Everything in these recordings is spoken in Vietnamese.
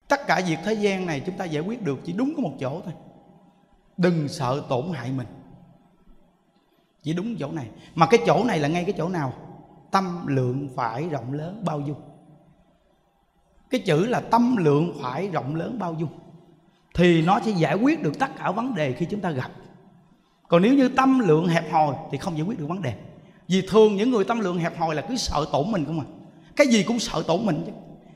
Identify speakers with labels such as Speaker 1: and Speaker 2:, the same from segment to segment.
Speaker 1: Tất cả việc thế gian này chúng ta giải quyết được chỉ đúng có một chỗ thôi. Đừng sợ tổn hại mình. Chỉ đúng chỗ này. Mà cái chỗ này là ngay cái chỗ nào? Tâm lượng phải rộng lớn bao dung. Cái chữ là tâm lượng phải rộng lớn bao dung thì nó sẽ giải quyết được tất cả vấn đề khi chúng ta gặp. Còn nếu như tâm lượng hẹp hòi thì không giải quyết được vấn đề. Vì thường những người tâm lượng hẹp hòi là cứ sợ tổn mình không à. Cái gì cũng sợ tổn mình chứ.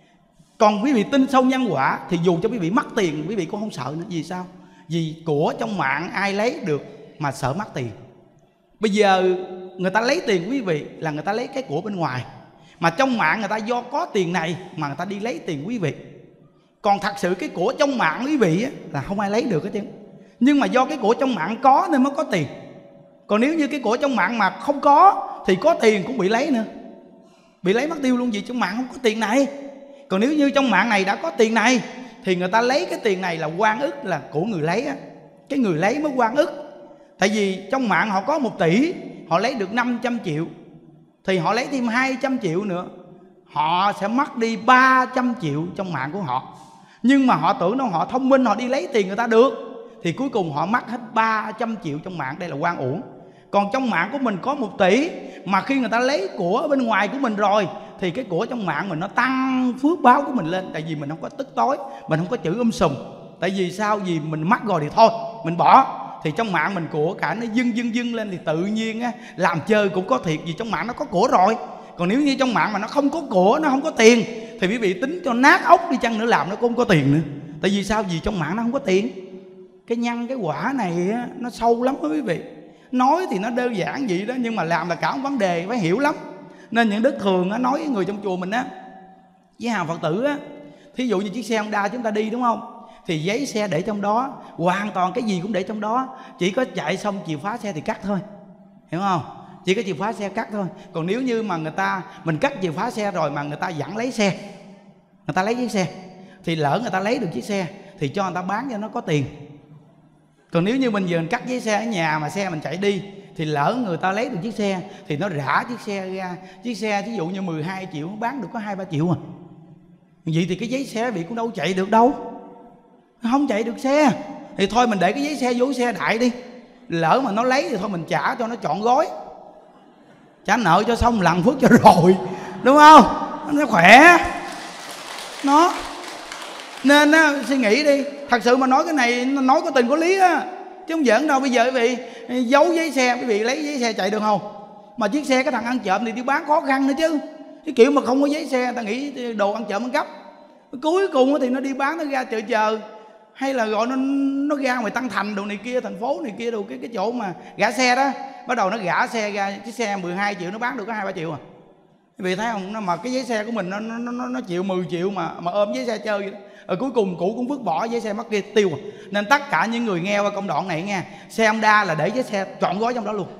Speaker 1: Còn quý vị tin sâu nhân quả thì dù cho quý vị mất tiền quý vị cũng không sợ nữa. Vì sao? Vì của trong mạng ai lấy được mà sợ mất tiền. Bây giờ người ta lấy tiền quý vị là người ta lấy cái của bên ngoài. Mà trong mạng người ta do có tiền này mà người ta đi lấy tiền quý vị. Còn thật sự cái của trong mạng quý vị là không ai lấy được hết chứ. Nhưng mà do cái của trong mạng có nên mới có tiền. Còn nếu như cái của trong mạng mà không có thì có tiền cũng bị lấy nữa. Bị lấy mất tiêu luôn, vì trong mạng không có tiền này. Còn nếu như trong mạng này đã có tiền này thì người ta lấy cái tiền này là oan ức, là của người lấy á. Cái người lấy mới oan ức. Tại vì trong mạng họ có 1 tỷ, họ lấy được 500 triệu thì họ lấy thêm 200 triệu nữa, họ sẽ mất đi 300 triệu trong mạng của họ. Nhưng mà họ tưởng đâu họ thông minh, họ đi lấy tiền người ta được, thì cuối cùng họ mất hết 300 triệu trong mạng. Đây là oan uổng. Còn trong mạng của mình có 1 tỷ, mà khi người ta lấy của bên ngoài của mình rồi thì cái của trong mạng mình nó tăng phước báo của mình lên. Tại vì mình không có tức tối, mình không có chữ sùm. Tại vì sao? Vì mình mắc rồi thì thôi mình bỏ. Thì trong mạng mình của cả nó dưng lên thì tự nhiên á, làm chơi cũng có thiệt, vì trong mạng nó có của rồi. Còn nếu như trong mạng mà nó không có của, nó không có tiền thì quý vị tính cho nát ốc đi chăng nữa làm nó cũng không có tiền nữa. Tại vì sao? Vì trong mạng nó không có tiền. Cái nhân cái quả này á, nó sâu lắm đó quý vị. Nói thì nó đơn giản vậy đó, nhưng mà làm là cả một vấn đề, phải hiểu lắm. Nên những đức thường á, nói với người trong chùa mình á, với hàng Phật tử á, thí dụ như chiếc xe Honda chúng ta đi đúng không, thì giấy xe để trong đó, hoàn toàn cái gì cũng để trong đó. Chỉ có chạy xong chìa khóa xe thì cắt thôi, hiểu không? Chỉ có chìa khóa xe cắt thôi. Còn nếu như mà mình cắt chìa khóa xe rồi mà người ta vẫn lấy xe, người ta lấy chiếc xe, thì lỡ người ta lấy được chiếc xe thì cho người ta bán cho nó có tiền. Còn nếu như mình vừa cắt giấy xe ở nhà mà xe mình chạy đi, thì lỡ người ta lấy được chiếc xe thì nó rã chiếc xe ra. Chiếc xe ví dụ như 12 triệu bán được có 2-3 triệu à. Vậy thì cái giấy xe bị cũng đâu chạy được đâu, không chạy được xe. Thì thôi mình để cái giấy xe vô xe đại đi, lỡ mà nó lấy thì thôi mình trả cho nó trọn gói, trả nợ cho xong lần phước cho rồi, đúng không? Nó khỏe nó. Nên á, suy nghĩ đi. Thật sự mà nói cái này nói có tình có lý á, chứ không giỡn đâu. Bây giờ quý vị giấu giấy xe, quý vị lấy giấy xe chạy được không? Mà chiếc xe cái thằng ăn trộm thì đi bán khó khăn nữa chứ. Cái kiểu mà không có giấy xe ta nghĩ đồ ăn trộm ăn cắp, cuối cùng thì nó đi bán, nó ra chợ chờ, hay là gọi nó ra ngoài Tân Thành đồ này kia, thành phố này kia đồ, cái chỗ mà gã xe đó, bắt đầu nó gã xe ra. Chiếc xe 12 triệu nó bán được có 2-3 triệu à. Quý vị thấy không? Mà cái giấy xe của mình nó chịu 10 triệu mà ôm giấy xe chơi vậy đó. Rồi cuối cùng cụ cũng vứt bỏ, giấy xe mất kia tiêu à. Nên tất cả những người nghe qua công đoạn này nghe, xe Honda là để giấy xe trọn gói trong đó luôn.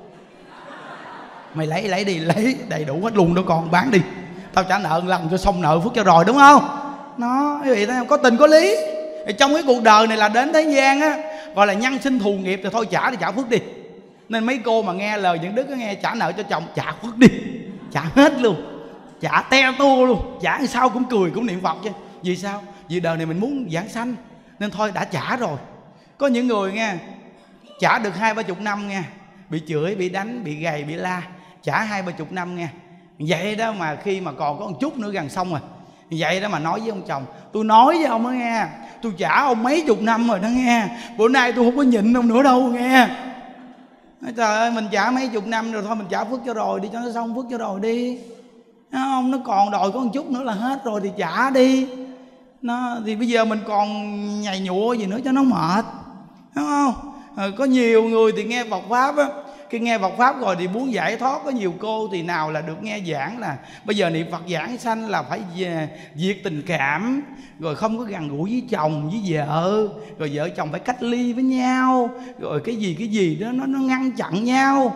Speaker 1: Mày lấy đi, lấy đầy đủ hết luôn đó con, bán đi, tao trả nợ lần cho xong nợ phước cho rồi, đúng không? Nó quý vị thấy không? Có tình có lý. Trong cái cuộc đời này là đến thế gian á, gọi là nhân sinh thù nghiệp, thì thôi trả thì trả phước đi. Nên mấy cô mà nghe lời những đức có nghe trả nợ cho chồng, trả phước đi, trả hết luôn, trả te tua luôn, trả sao cũng cười cũng niệm Phật chứ. Vì sao? Vì đời này mình muốn giảng sanh nên thôi đã trả rồi. Có những người nghe trả được 20-30 năm nghe, bị chửi, bị đánh, bị gầy, bị la, trả 20-30 năm nghe. Vậy đó mà khi mà còn có một chút nữa gần xong rồi, vậy đó mà nói với ông chồng, tôi nói với ông đó nghe, tôi trả ông mấy chục năm rồi đó nghe, bữa nay tôi không có nhịn ông nữa đâu nghe. Trời ơi, mình trả mấy chục năm rồi, thôi mình trả phước cho rồi đi, cho nó xong phước cho rồi đi. Không, nó còn đòi có một chút nữa là hết rồi thì trả đi. Thì bây giờ mình còn nhầy nhụa gì nữa cho nó mệt, đúng không? Có nhiều người thì nghe Phật Pháp á, khi nghe Phật Pháp rồi thì muốn giải thoát. Có nhiều cô thì nào là được nghe giảng là bây giờ niệm Phật giảng sanh là phải diệt tình cảm, rồi không có gần gũi với chồng với vợ, rồi vợ chồng phải cách ly với nhau, rồi cái gì đó nó ngăn chặn nhau.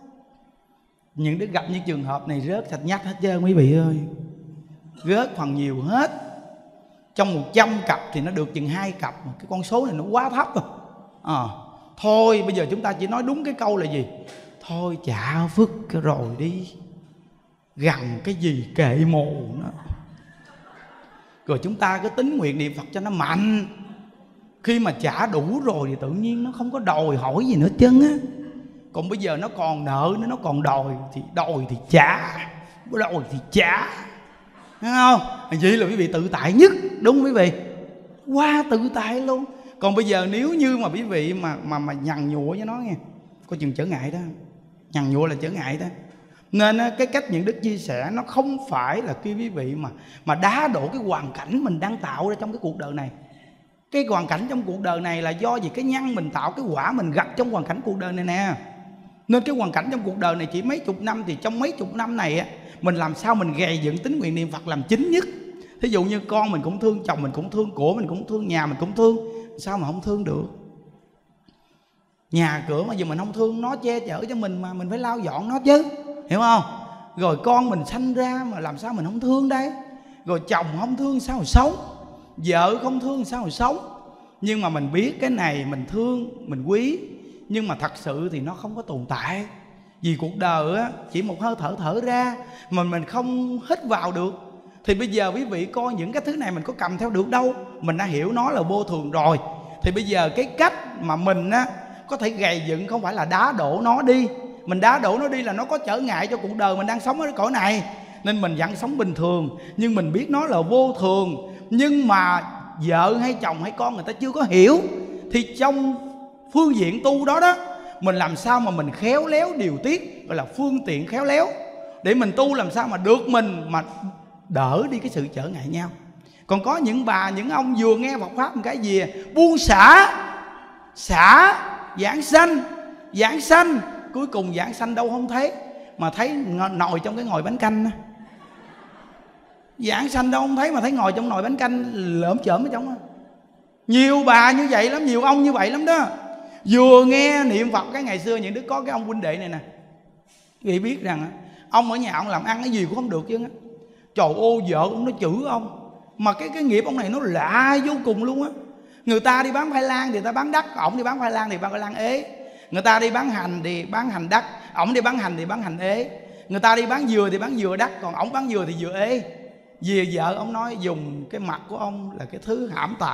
Speaker 1: Những đứa gặp những trường hợp này rớt sạch nhách hết trơn quý vị ơi, rớt phần nhiều hết. Trong 100 cặp thì nó được chừng 2 cặp, cái con số này nó quá thấp rồi. Thôi bây giờ chúng ta chỉ nói đúng cái câu là gì? Thôi trả phước rồi đi, gần cái gì kệ mồ nó. Rồi chúng ta cứ tính nguyện niệm Phật cho nó mạnh. Khi mà trả đủ rồi thì tự nhiên nó không có đòi hỏi gì nữa chân á. Còn bây giờ nó còn nợ nữa, nó còn đòi thì trả, đòi thì trả, thấy không? Vậy là quý vị tự tại nhất, đúng không quý vị? Quá tự tại luôn. Còn bây giờ nếu như mà quý vị mà nhằn nhụa với nó nghe, coi chừng trở ngại đó. Nhằn nhụa là trở ngại đó. Nên cái cách những đức chia sẻ nó không phải là khi quý vị mà đá đổ cái hoàn cảnh mình đang tạo ra trong cái cuộc đời này. Cái hoàn cảnh trong cuộc đời này là do gì? Cái nhân mình tạo, cái quả mình gặp trong hoàn cảnh cuộc đời này nè. Nên cái hoàn cảnh trong cuộc đời này chỉ mấy chục năm, thì trong mấy chục năm này á, mình làm sao mình gầy dựng tính nguyện niệm Phật làm chính nhất. Thí dụ như con mình cũng thương, chồng mình cũng thương, của mình cũng thương, nhà mình cũng thương, sao mà không thương được? Nhà cửa mà giờ mình không thương nó, che chở cho mình mà mình phải lau dọn nó chứ, hiểu không? Rồi con mình sanh ra mà làm sao mình không thương đây? Rồi chồng không thương sao mà sống, vợ không thương sao mà sống. Nhưng mà mình biết cái này mình thương, mình quý, nhưng mà thật sự thì nó không có tồn tại. Vì cuộc đời á, chỉ một hơi thở thở ra mà mình không hít vào được. Thì bây giờ quý vị coi những cái thứ này mình có cầm theo được đâu. Mình đã hiểu nó là vô thường rồi. Thì bây giờ cái cách mà mình á có thể gầy dựng không phải là đá đổ nó đi. Mình đá đổ nó đi là nó có trở ngại cho cuộc đời mình đang sống ở cái cõi này. Nên mình vẫn sống bình thường, nhưng mình biết nó là vô thường. Nhưng mà vợ hay chồng hay con người ta chưa có hiểu. Thì trong phương diện tu đó đó, mình làm sao mà mình khéo léo điều tiết, gọi là phương tiện khéo léo, để mình tu làm sao mà được mình mà đỡ đi cái sự trở ngại nhau. Còn có những bà, những ông vừa nghe Phật Pháp một cái gì buông xả, giảng sanh, cuối cùng giảng sanh đâu không thấy, mà thấy nồi trong cái nồi bánh canh. Giảng sanh đâu không thấy mà thấy ngồi trong nồi bánh canh lởm chởm ở trong đó. Nhiều bà như vậy lắm, nhiều ông như vậy lắm đó. Vừa nghe niệm Phật, cái ngày xưa những đứa có cái ông huynh đệ này nè, quý vị biết rằng ông ở nhà ông làm ăn cái gì cũng không được chứ. Trời ơi, vợ ông nó chửi ông, mà cái nghiệp ông này nó lạ vô cùng luôn á. Người ta đi bán khoai lang thì người ta bán đắt, ổng đi bán khoai lang thì bán khoai lang ế. Người ta đi bán hành thì bán hành đắt, ổng đi bán hành thì bán hành ế. Người ta đi bán dừa thì bán dừa đắt, còn ổng bán dừa thì dừa ế. Vì vợ ông nói dùng cái mặt của ông là cái thứ hãm tài.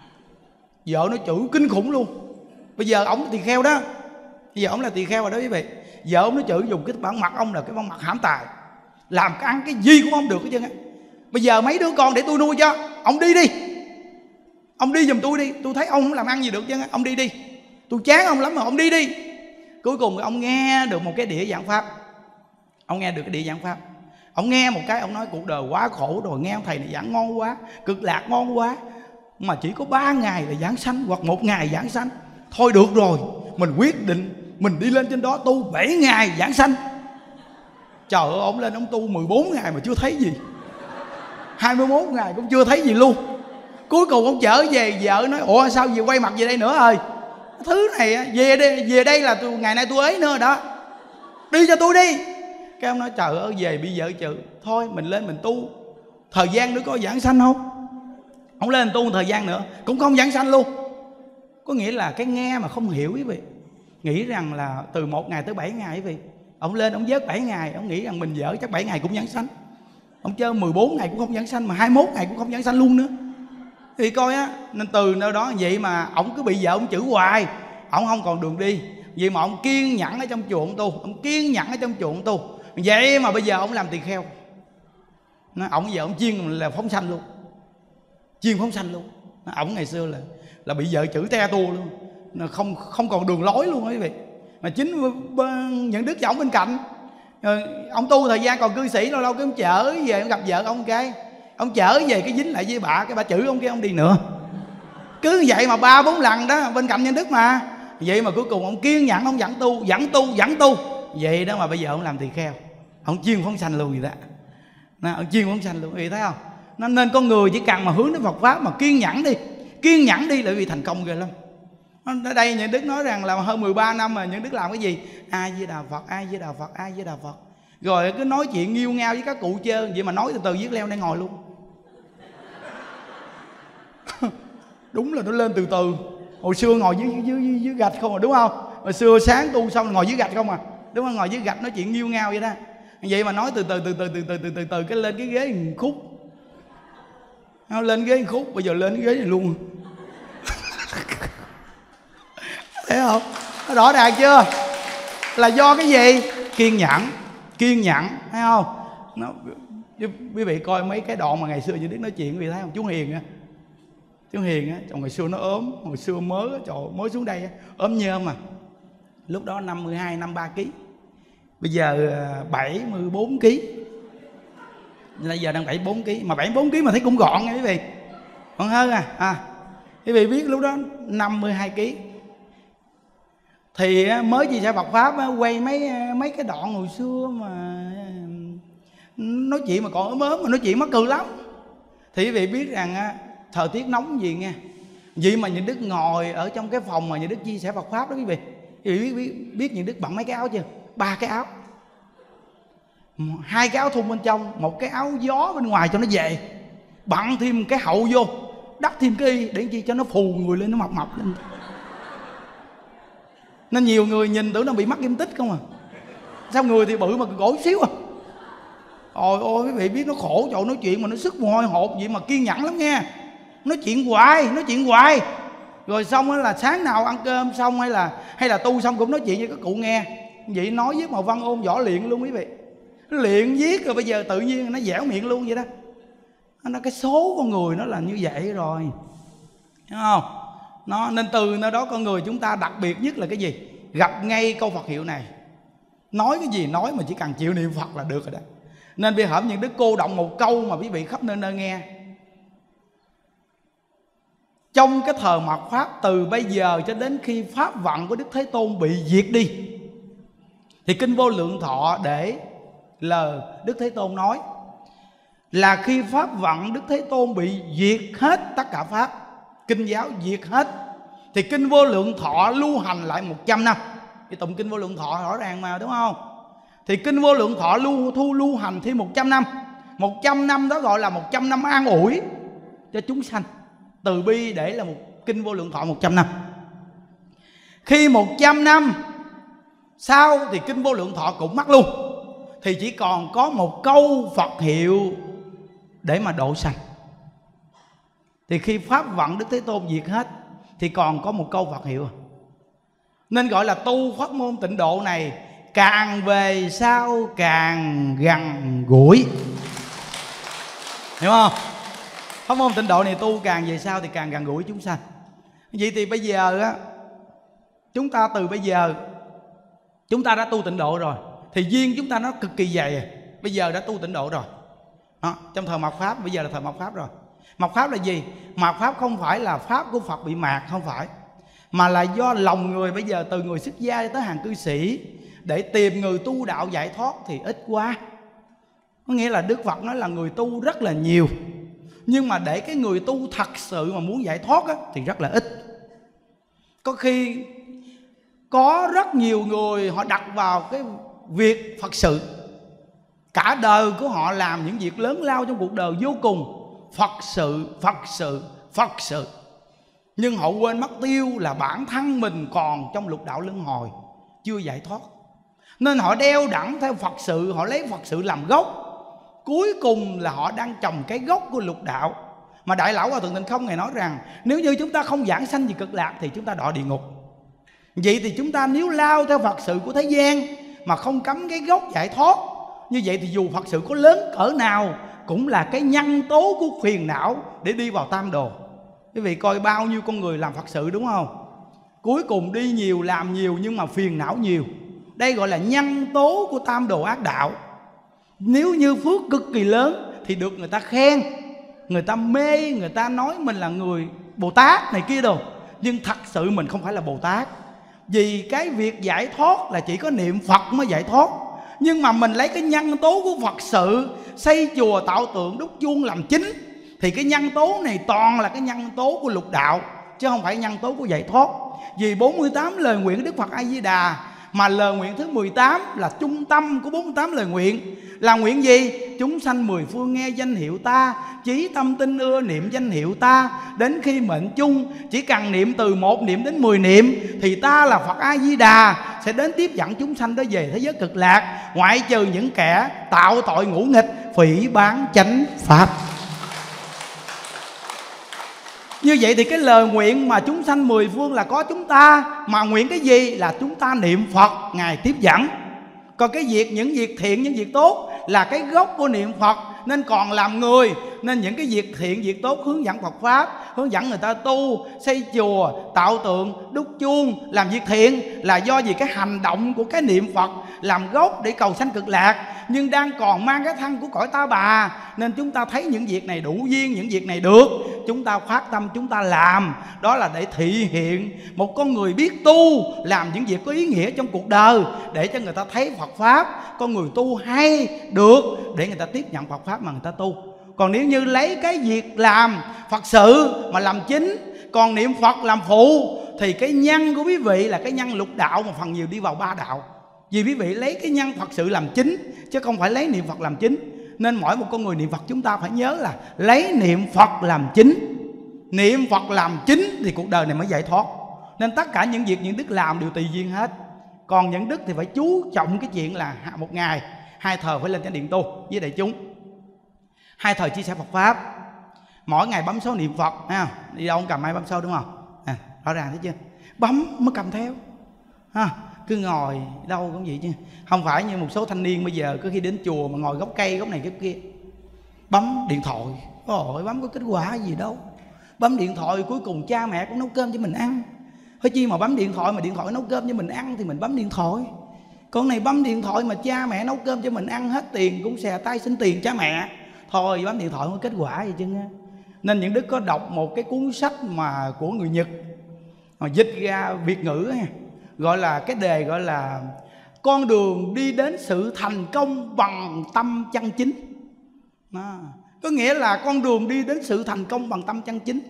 Speaker 1: Vợ nó chửi kinh khủng luôn. Bây giờ ổng là tỳ kheo đó, bây giờ ổng là tỳ kheo rồi đó quý vị. Vợ ông nó chửi dùng cái bản mặt ông là cái bản mặt hãm tài, làm cái ăn cái gì cũng không được hết trơn á. Bây giờ mấy đứa con để tôi nuôi cho, ông đi đi, ông đi giùm tôi đi, tôi thấy ông không làm ăn gì được chứ, ông đi đi, tôi chán ông lắm mà, ông đi đi. Cuối cùng ông nghe được một cái đĩa giảng pháp, ông nghe được cái đĩa giảng pháp, ông nghe một cái, ông nói cuộc đời quá khổ rồi, nghe ông thầy này giảng ngon quá, cực lạc ngon quá, mà chỉ có 3 ngày là giảng sanh hoặc 1 ngày giảng sanh. Thôi được rồi, mình quyết định mình đi lên trên đó tu 7 ngày giảng sanh. Trời ơi, ông lên ông tu 14 ngày mà chưa thấy gì, 21 ngày cũng chưa thấy gì luôn. Cuối cùng ông trở về, vợ nói ủa sao về quay mặt về đây nữa ơi, thứ này về đây là ngày nay tôi ấy nữa đó, đi cho tôi đi. Cái ông nói trời ơi, về bị vợ chữ, thôi mình lên mình tu thời gian nữa có giảng sanh không. Ông lên tu thời gian nữa cũng không giảng sanh luôn. Có nghĩa là cái nghe mà không hiểu quý vị, nghĩ rằng là từ 1 ngày tới 7 ngày quý vị. Ông lên ông vớt 7 ngày, ông nghĩ rằng mình vợ chắc 7 ngày cũng giảng sanh. Ông chơi 14 ngày cũng không giảng sanh, mà 21 ngày cũng không giảng sanh luôn nữa. Thì coi á, nên từ nơi đó vậy mà ông cứ bị vợ ông chửi hoài, ông không còn đường đi. Vậy mà ông kiên nhẫn ở trong chùa ông tu, ông kiên nhẫn ở trong chùa ông tu. Vậy mà bây giờ ông làm tỳ kheo. Ông giờ ông chuyên là phóng sanh luôn, chuyên phóng sanh luôn. Ông ngày xưa là bị vợ chửi te tua luôn, không còn đường lối luôn quý vị. Mà chính những đứa cháu bên cạnh, ông tu thời gian còn cư sĩ, lâu lâu cái ông chở về, ông gặp vợ ông cái, ông chở về cái dính lại với bà, cái bà chửi ông kia, ông đi nữa. Cứ vậy mà 3-4 lần đó bên cạnh nhân đức mà. Vậy mà cuối cùng ông kiên nhẫn, ông vẫn tu. Vậy đó mà bây giờ ông làm tỳ kheo, ông chuyên phóng sanh luôn vậy đó. Ông chuyên phóng sanh luôn, vì thấy không? Nên con người chỉ cần mà hướng đến Phật Pháp mà kiên nhẫn đi là vì thành công ghê lắm. Ở đây những đức nói rằng là hơn 13 năm mà những đức làm cái gì? A Di Đà Phật, A Di Đà Phật, A Di Đà Phật. Rồi cứ nói chuyện nghiêu ngao với các cụ chơi, vậy mà nói từ từ viết leo đây ngồi luôn. Đúng là nó lên từ từ. Hồi xưa ngồi dưới gạch không à, đúng không? Hồi xưa sáng tu xong ngồi dưới gạch không à, đúng không? Ngồi dưới gạch nói chuyện nghiêu ngao vậy đó. Vậy mà nói từ từ cái lên cái ghế khúc. Nó lên ghế khúc, bây giờ lên cái ghế này luôn. Thấy không? Nó rõ ràng chưa? Là do cái gì? Kiên nhẫn. Kiên nhẫn, thấy không? Nó, quý vị coi mấy cái đoạn mà ngày xưa như Đức nói chuyện, quý vị thấy không? Chú Hiền á, chú Hiền á, trời, ngày xưa nó ốm, hồi xưa mới xuống đây á, ốm nhơm mà. Lúc đó 52, 53 kg. Bây giờ 74 kg. Bây giờ đang 74 kg, mà 74 kg mà thấy cũng gọn nha quý vị. Còn hơn quý vị biết lúc đó 52 kg. Thì mới chia sẻ Phật pháp quay mấy cái đoạn hồi xưa mà nói chuyện mà còn ốm mà nói chuyện mắc cười lắm. Thì quý vị biết rằng thời tiết nóng gì nghe, vậy mà Nhật Đức ngồi ở trong cái phòng mà Nhật Đức chia sẻ Phật pháp đó quý vị. Quý vị biết Nhật Đức bận mấy cái áo chưa? 3 cái áo, 2 cái áo thun bên trong, 1 cái áo gió bên ngoài cho nó về, bận thêm cái hậu vô, đắp thêm cái y để chi cho nó phù người lên, nó mập mập lên. Nên nhiều người nhìn tưởng nó bị mắc kim tích không à. Sao người thì bự mà gỗ xíu à. Ôi ôi quý vị biết nó khổ, trời, nói chuyện mà nó sức mồ hôi hột vậy mà kiên nhẫn lắm nghe. Nói chuyện hoài. Rồi xong đó là sáng nào ăn cơm xong hay là tu xong cũng nói chuyện với các cụ nghe. Vậy nói với Màu Văn ôn võ luyện luôn quý vị. Nó luyện viết rồi bây giờ tự nhiên nó dẻo miệng luôn vậy đó. Nó cái số con người nó là như vậy rồi, hiểu không? Nên từ nơi đó con người chúng ta đặc biệt nhất là cái gì? Gặp ngay câu Phật hiệu này, nói cái gì nói mà chỉ cần chịu niệm Phật là được rồi đó. Nên bây giờ những đứa cô động một câu mà quý vị khắp nơi nghe. Trong cái thời mạt Pháp, từ bây giờ cho đến khi Pháp vận của Đức Thế Tôn bị diệt đi, thì Kinh Vô Lượng Thọ để lời Đức Thế Tôn nói là khi Pháp vận Đức Thế Tôn bị diệt hết tất cả Pháp, Kinh giáo diệt hết, thì Kinh Vô Lượng Thọ lưu hành lại 100 năm. Thì tụng Kinh Vô Lượng Thọ rõ ràng mà, đúng không? Thì Kinh Vô Lượng Thọ lưu hành thêm 100 năm. 100 năm đó gọi là 100 năm an ủi cho chúng sanh. Từ bi để là một Kinh Vô Lượng Thọ 100 năm. Khi 100 năm sau thì Kinh Vô Lượng Thọ cũng mất luôn, thì chỉ còn có một câu Phật hiệu để mà độ sanh. Thì khi Pháp vận Đức Thế Tôn diệt hết thì còn có một câu Phật hiệu. Nên gọi là tu pháp môn tịnh độ này càng về sau càng gần gũi, hiểu không? Pháp môn tịnh độ này tu càng về sau thì càng gần gũi chúng sanh. Vậy thì bây giờ á, chúng ta từ bây giờ chúng ta đã tu tịnh độ rồi, thì duyên chúng ta nó cực kỳ dày. Bây giờ đã tu tịnh độ rồi đó, trong thời mạt Pháp, bây giờ là thời mạt Pháp rồi. Mạt Pháp là gì? Mạt Pháp không phải là Pháp của Phật bị mạt, không phải, mà là do lòng người bây giờ từ người xuất gia tới hàng cư sĩ để tìm người tu đạo giải thoát thì ít quá. Có nghĩa là Đức Phật nói là người tu rất là nhiều, nhưng mà để cái người tu thật sự mà muốn giải thoát á, thì rất là ít. Có khi có rất nhiều người họ đặt vào cái việc Phật sự, cả đời của họ làm những việc lớn lao trong cuộc đời vô cùng, Phật sự, nhưng họ quên mất tiêu là bản thân mình còn trong lục đạo luân hồi, chưa giải thoát. Nên họ đeo đẳng theo Phật sự, họ lấy Phật sự làm gốc, cuối cùng là họ đang trồng cái gốc của lục đạo. Mà Đại Lão Hòa Thượng Tịnh Không Ngài nói rằng nếu như chúng ta không giảng sanh về cực lạc thì chúng ta đọa địa ngục. Vậy thì chúng ta nếu lao theo Phật sự của thế gian mà không cắm cái gốc giải thoát, như vậy thì dù Phật sự có lớn cỡ nào cũng là cái nhân tố của phiền não để đi vào tam đồ. Quý vị coi bao nhiêu con người làm Phật sự, đúng không? Cuối cùng đi nhiều, làm nhiều nhưng mà phiền não nhiều. Đây gọi là nhân tố của tam đồ ác đạo. Nếu như phước cực kỳ lớn thì được người ta khen, người ta mê, người ta nói mình là người Bồ Tát này kia đồ. Nhưng thật sự mình không phải là Bồ Tát. Vì cái việc giải thoát là chỉ có niệm Phật mới giải thoát. Nhưng mà mình lấy cái nhân tố của Phật sự, xây chùa tạo tượng đúc chuông làm chính, thì cái nhân tố này toàn là cái nhân tố của lục đạo, chứ không phải nhân tố của giải thoát. Vì 48 lời nguyện Đức Phật A Di Đà, mà lời nguyện thứ 18 là trung tâm của 48 lời nguyện. Là nguyện gì? Chúng sanh mười phương nghe danh hiệu ta, chí tâm tin ưa niệm danh hiệu ta, đến khi mệnh chung chỉ cần niệm từ 1 niệm đến 10 niệm thì ta là Phật A Di Đà sẽ đến tiếp dẫn chúng sanh đó về thế giới cực lạc, ngoại trừ những kẻ tạo tội ngũ nghịch, phỉ báng chánh pháp. Như vậy thì cái lời nguyện mà chúng sanh mười phương là có chúng ta, mà nguyện cái gì là chúng ta niệm Phật Ngài tiếp dẫn. Còn cái việc, những việc thiện, những việc tốt là cái gốc của niệm Phật. Nên còn làm người, nên những cái việc thiện, việc tốt hướng dẫn Phật Pháp, hướng dẫn người ta tu, xây chùa, tạo tượng, đúc chuông, làm việc thiện là do vì cái hành động của cái niệm Phật làm gốc để cầu sanh cực lạc. Nhưng đang còn mang cái thân của cõi ta bà, nên chúng ta thấy những việc này đủ duyên, những việc này được, chúng ta phát tâm chúng ta làm. Đó là để thị hiện một con người biết tu, làm những việc có ý nghĩa trong cuộc đời, để cho người ta thấy Phật Pháp, con người tu hay được, để người ta tiếp nhận Phật Pháp mà người ta tu. Còn nếu như lấy cái việc làm Phật sự mà làm chính, còn niệm Phật làm phụ, thì cái nhân của quý vị là cái nhân lục đạo, mà phần nhiều đi vào ba đạo. Vì quý vị lấy cái nhân Phật sự làm chính, chứ không phải lấy niệm Phật làm chính. Nên mỗi một con người niệm Phật chúng ta phải nhớ là lấy niệm Phật làm chính. Niệm Phật làm chính thì cuộc đời này mới giải thoát. Nên tất cả những việc những đức làm đều tùy duyên hết. Còn những đức thì phải chú trọng cái chuyện là một ngày 2 thời phải lên chánh điện tu với đại chúng, 2 thời chia sẻ Phật Pháp, mỗi ngày bấm số niệm Phật ha. Đi đâu không cầm ai bấm số, đúng không? Rõ ràng thấy chưa? Bấm mới cầm theo ha. Cứ ngồi đâu cũng vậy chứ. Không phải như một số thanh niên bây giờ cứ khi đến chùa mà ngồi gốc cây, gốc này gốc kia, bấm điện thoại. Ôi, bấm có kết quả gì đâu. Bấm điện thoại cuối cùng cha mẹ cũng nấu cơm cho mình ăn. Thôi chi mà bấm điện thoại, mà điện thoại nấu cơm cho mình ăn thì mình bấm điện thoại. Con này bấm điện thoại mà cha mẹ nấu cơm cho mình ăn, hết tiền cũng xè tay xin tiền cha mẹ. Thôi bấm điện thoại không có kết quả gì chứ. Nên những đức có đọc một cái cuốn sách mà của người Nhật mà dịch ra Việt ngữ, gọi là cái đề gọi là con đường đi đến sự thành công bằng tâm chân chính. Có nghĩa là con đường đi đến sự thành công bằng tâm chân chính.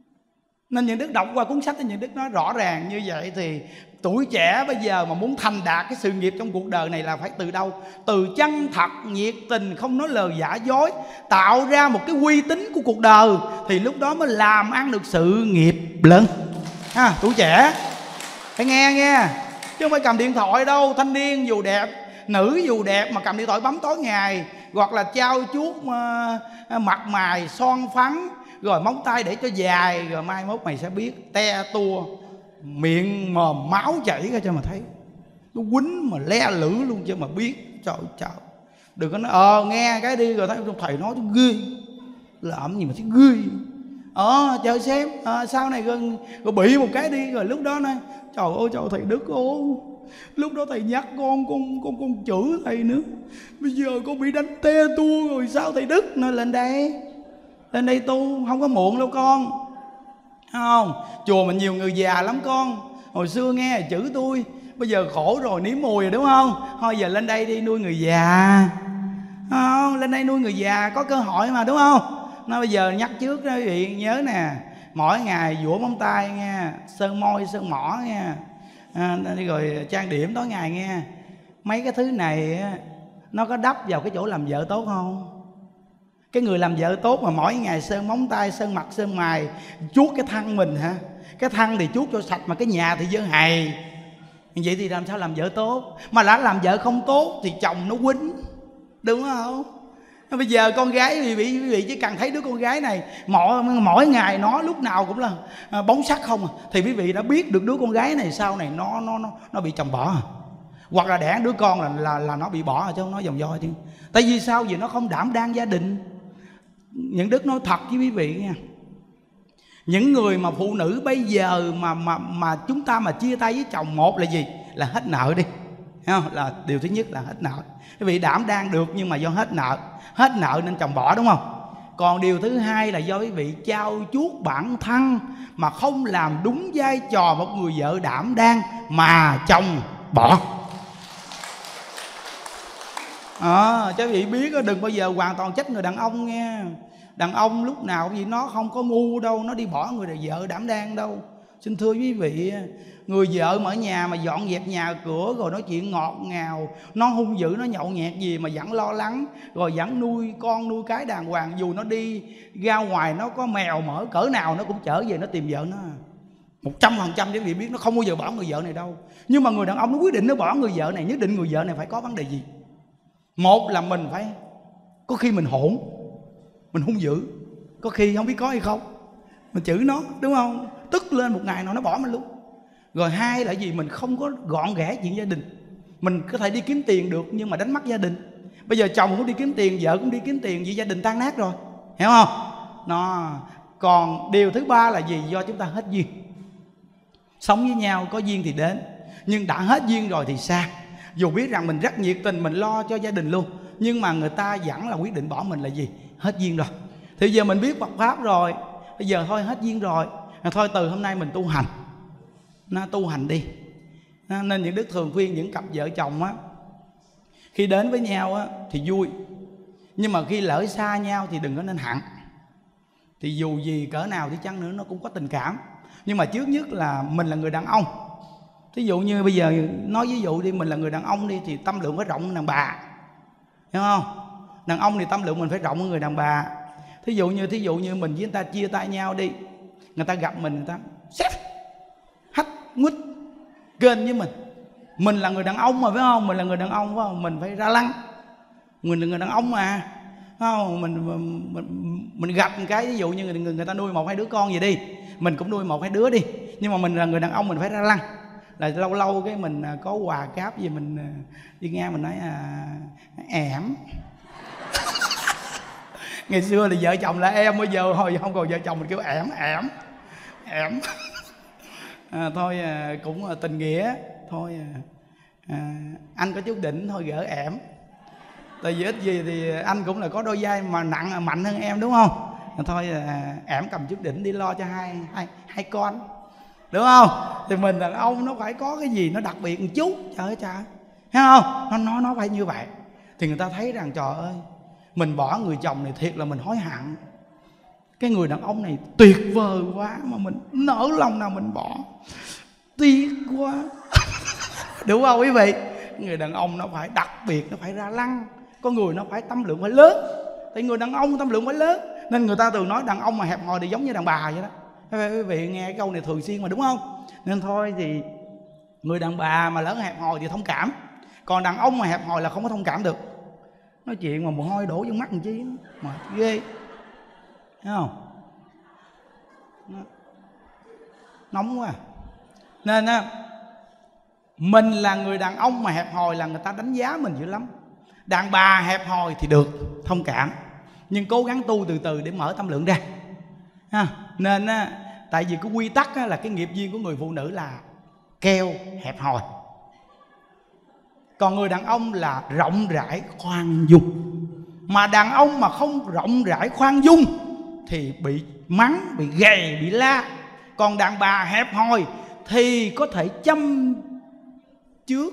Speaker 1: Nên những đức đọc qua cuốn sách thì những đức nói rõ ràng như vậy. Thì tuổi trẻ bây giờ mà muốn thành đạt cái sự nghiệp trong cuộc đời này là phải từ đâu? Từ chân thật, nhiệt tình, không nói lời giả dối, tạo ra một cái uy tín của cuộc đời, thì lúc đó mới làm ăn được sự nghiệp lớn. Tuổi trẻ phải nghe, chứ không phải cầm điện thoại đâu. Thanh niên dù đẹp, nữ dù đẹp mà cầm điện thoại bấm tối ngày, hoặc là trao chuốt mặt mày son phấn, rồi móng tay để cho dài, rồi mai mốt mày sẽ biết te tua, miệng mồm máu chảy ra cho mà thấy. Nó quýnh mà le lử luôn cho mà biết. Trời trời, đừng có nói nghe cái đi rồi thấy thầy nói tôi ghê, làm gì mà thấy ghê. Chờ xem sau này rồi bị một cái đi, rồi lúc đó nói trời ơi trời thầy Đức ơi, lúc đó thầy nhắc con chửi thầy nữa, bây giờ con bị đánh te tua rồi sao thầy Đức. Nói lên đây tu không có muộn đâu con. Không, chùa mình nhiều người già lắm con. Hồi xưa nghe chữ tôi, bây giờ khổ rồi nếm mùi rồi đúng không? Thôi giờ lên đây đi nuôi người già. Không, lên đây nuôi người già có cơ hội mà, đúng không? Nó bây giờ nhắc trước đó quý vị nhớ nè, mỗi ngày vũa móng tay nha, sơn môi sơn mỏ nha, rồi trang điểm tối ngày nha. Mấy cái thứ này nó có đắp vào cái chỗ làm vợ tốt không? Cái người làm vợ tốt mà mỗi ngày sơn móng tay, sơn mặt, sơn mày, chuốt cái thân mình hả? Cái thân thì chuốt cho sạch mà cái nhà thì dơ hầy. Vậy thì làm sao làm vợ tốt? Mà đã làm vợ không tốt thì chồng nó quýnh, đúng không? Bây giờ con gái quý vị chỉ cần thấy đứa con gái này mỗi ngày nó lúc nào cũng là bóng sắc không thì quý vị đã biết được đứa con gái này sau này nó bị chồng bỏ hoặc là đẻ đứa con là nó bị bỏ chứ không nói dòng doi chứ. Tại vì sao? Vì nó không đảm đang gia đình. Những đức nói thật với quý vị nha, những người mà phụ nữ bây giờ mà chúng ta mà chia tay với chồng, một là gì? Là hết nợ đi, thấy không? Là điều thứ nhất là hết nợ. Quý vị đảm đang được nhưng mà do hết nợ nên chồng bỏ, đúng không? Còn điều thứ hai là do quý vị trao chuốt bản thân mà không làm đúng vai trò một người vợ đảm đang mà chồng bỏ. Cho quý vị biết đừng bao giờ hoàn toàn trách người đàn ông nha. Đàn ông lúc nào vì nó không có ngu đâu, nó đi bỏ người vợ đảm đang đâu. Xin thưa quý vị, người vợ mà ở nhà mà dọn dẹp nhà cửa rồi nói chuyện ngọt ngào, nó hung dữ, nó nhậu nhẹt gì mà vẫn lo lắng, rồi vẫn nuôi con nuôi cái đàng hoàng. Dù nó đi ra ngoài nó có mèo mỡ cỡ nào nó cũng trở về nó tìm vợ nó 100%. Cho quý vị biết nó không bao giờ bỏ người vợ này đâu. Nhưng mà người đàn ông nó quyết định nó bỏ người vợ này, nhất định người vợ này phải có vấn đề gì. Một là mình phải, có khi mình hỗn, mình hung dữ, có khi không biết có hay không. mình chửi nó, đúng không? Tức lên một ngày nó bỏ mình luôn. Rồi hai là gì? Mình không có gọn ghẽ chuyện gia đình. Mình có thể đi kiếm tiền được nhưng mà đánh mất gia đình. Bây giờ chồng cũng đi kiếm tiền, vợ cũng đi kiếm tiền, vì gia đình tan nát rồi, hiểu không? Nó. Còn điều thứ ba là gì? Do chúng ta hết duyên. Sống với nhau có duyên thì đến, nhưng đã hết duyên rồi thì xa. Dù biết rằng mình rất nhiệt tình, mình lo cho gia đình luôn, nhưng mà người ta vẫn là quyết định bỏ mình là gì? Hết duyên rồi. Thì giờ mình biết Phật Pháp rồi, bây giờ thôi hết duyên rồi, thôi từ hôm nay mình tu hành. Nó tu hành đi. Nên những Đức thường khuyên những cặp vợ chồng á, khi đến với nhau á thì vui, nhưng mà khi lỡ xa nhau thì đừng có nên hận. Thì dù gì cỡ nào thì chăng nữa nó cũng có tình cảm. Nhưng mà trước nhất là mình là người đàn ông. Thí dụ như bây giờ nói ví dụ đi, mình là người đàn ông đi thì tâm lượng phải rộng hơn đàn bà, hiểu không? Đàn ông thì tâm lượng mình phải rộng hơn người đàn bà. Thí dụ như mình với người ta chia tay nhau đi, người ta gặp mình, người ta xếp hách nguýt kênh với mình. Mình là người đàn ông mà, phải không? Mình là người đàn ông, phải không? Mình phải ra lăng. Mình là người đàn ông mà, phải không? Mình gặp một cái, ví dụ như người ta nuôi 1-2 đứa con gì đi, mình cũng nuôi 1-2 đứa đi, nhưng mà mình là người đàn ông, mình phải ra lăng. Là lâu lâu cái mình có quà cáp gì mình đi ngang mình nói ẻm. Ngày xưa thì vợ chồng là em, bây giờ thôi không còn vợ chồng mình kêu ẻm. Thôi cũng tình nghĩa thôi, anh có chút đỉnh thôi gỡ ẻm. Tại vì ít gì thì anh cũng là có đôi vai mà nặng mạnh hơn em, đúng không? Thôi ẻm cầm chút đỉnh đi lo cho hai con, đúng không? Thì mình đàn ông nó phải có cái gì nó đặc biệt một chút, trời ơi trời, thấy không? Nó phải như vậy thì người ta thấy rằng trời ơi, mình bỏ người chồng này thiệt là mình hối hận. Cái người đàn ông này tuyệt vời quá mà mình nỡ lòng nào mình bỏ, tiếc quá. Đúng không quý vị? Người đàn ông nó phải đặc biệt, nó phải ra lăng. Có người nó phải tâm lượng phải lớn. Tại người đàn ông tâm lượng phải lớn, nên người ta thường nói đàn ông mà hẹp hòi thì giống như đàn bà vậy đó. Quý vị nghe cái câu này thường xuyên mà, đúng không? Nên thôi thì người đàn bà mà lớn hẹp hòi thì thông cảm, còn đàn ông mà hẹp hòi là không có thông cảm được. Nói chuyện mà mồ hôi đổ vô mắt làm chi mà ghê, thấy không? Nóng quá. Nên á, mình là người đàn ông mà hẹp hòi là người ta đánh giá mình dữ lắm. Đàn bà hẹp hòi thì được thông cảm, nhưng cố gắng tu từ từ để mở tâm lượng ra ha. Nên á, tại vì cái quy tắc á, là cái nghiệp duyên của người phụ nữ là keo hẹp hòi, còn người đàn ông là rộng rãi khoan dung. Mà đàn ông mà không rộng rãi khoan dung thì bị mắng, bị gầy, bị la. Còn đàn bà hẹp hòi thì có thể chăm trước.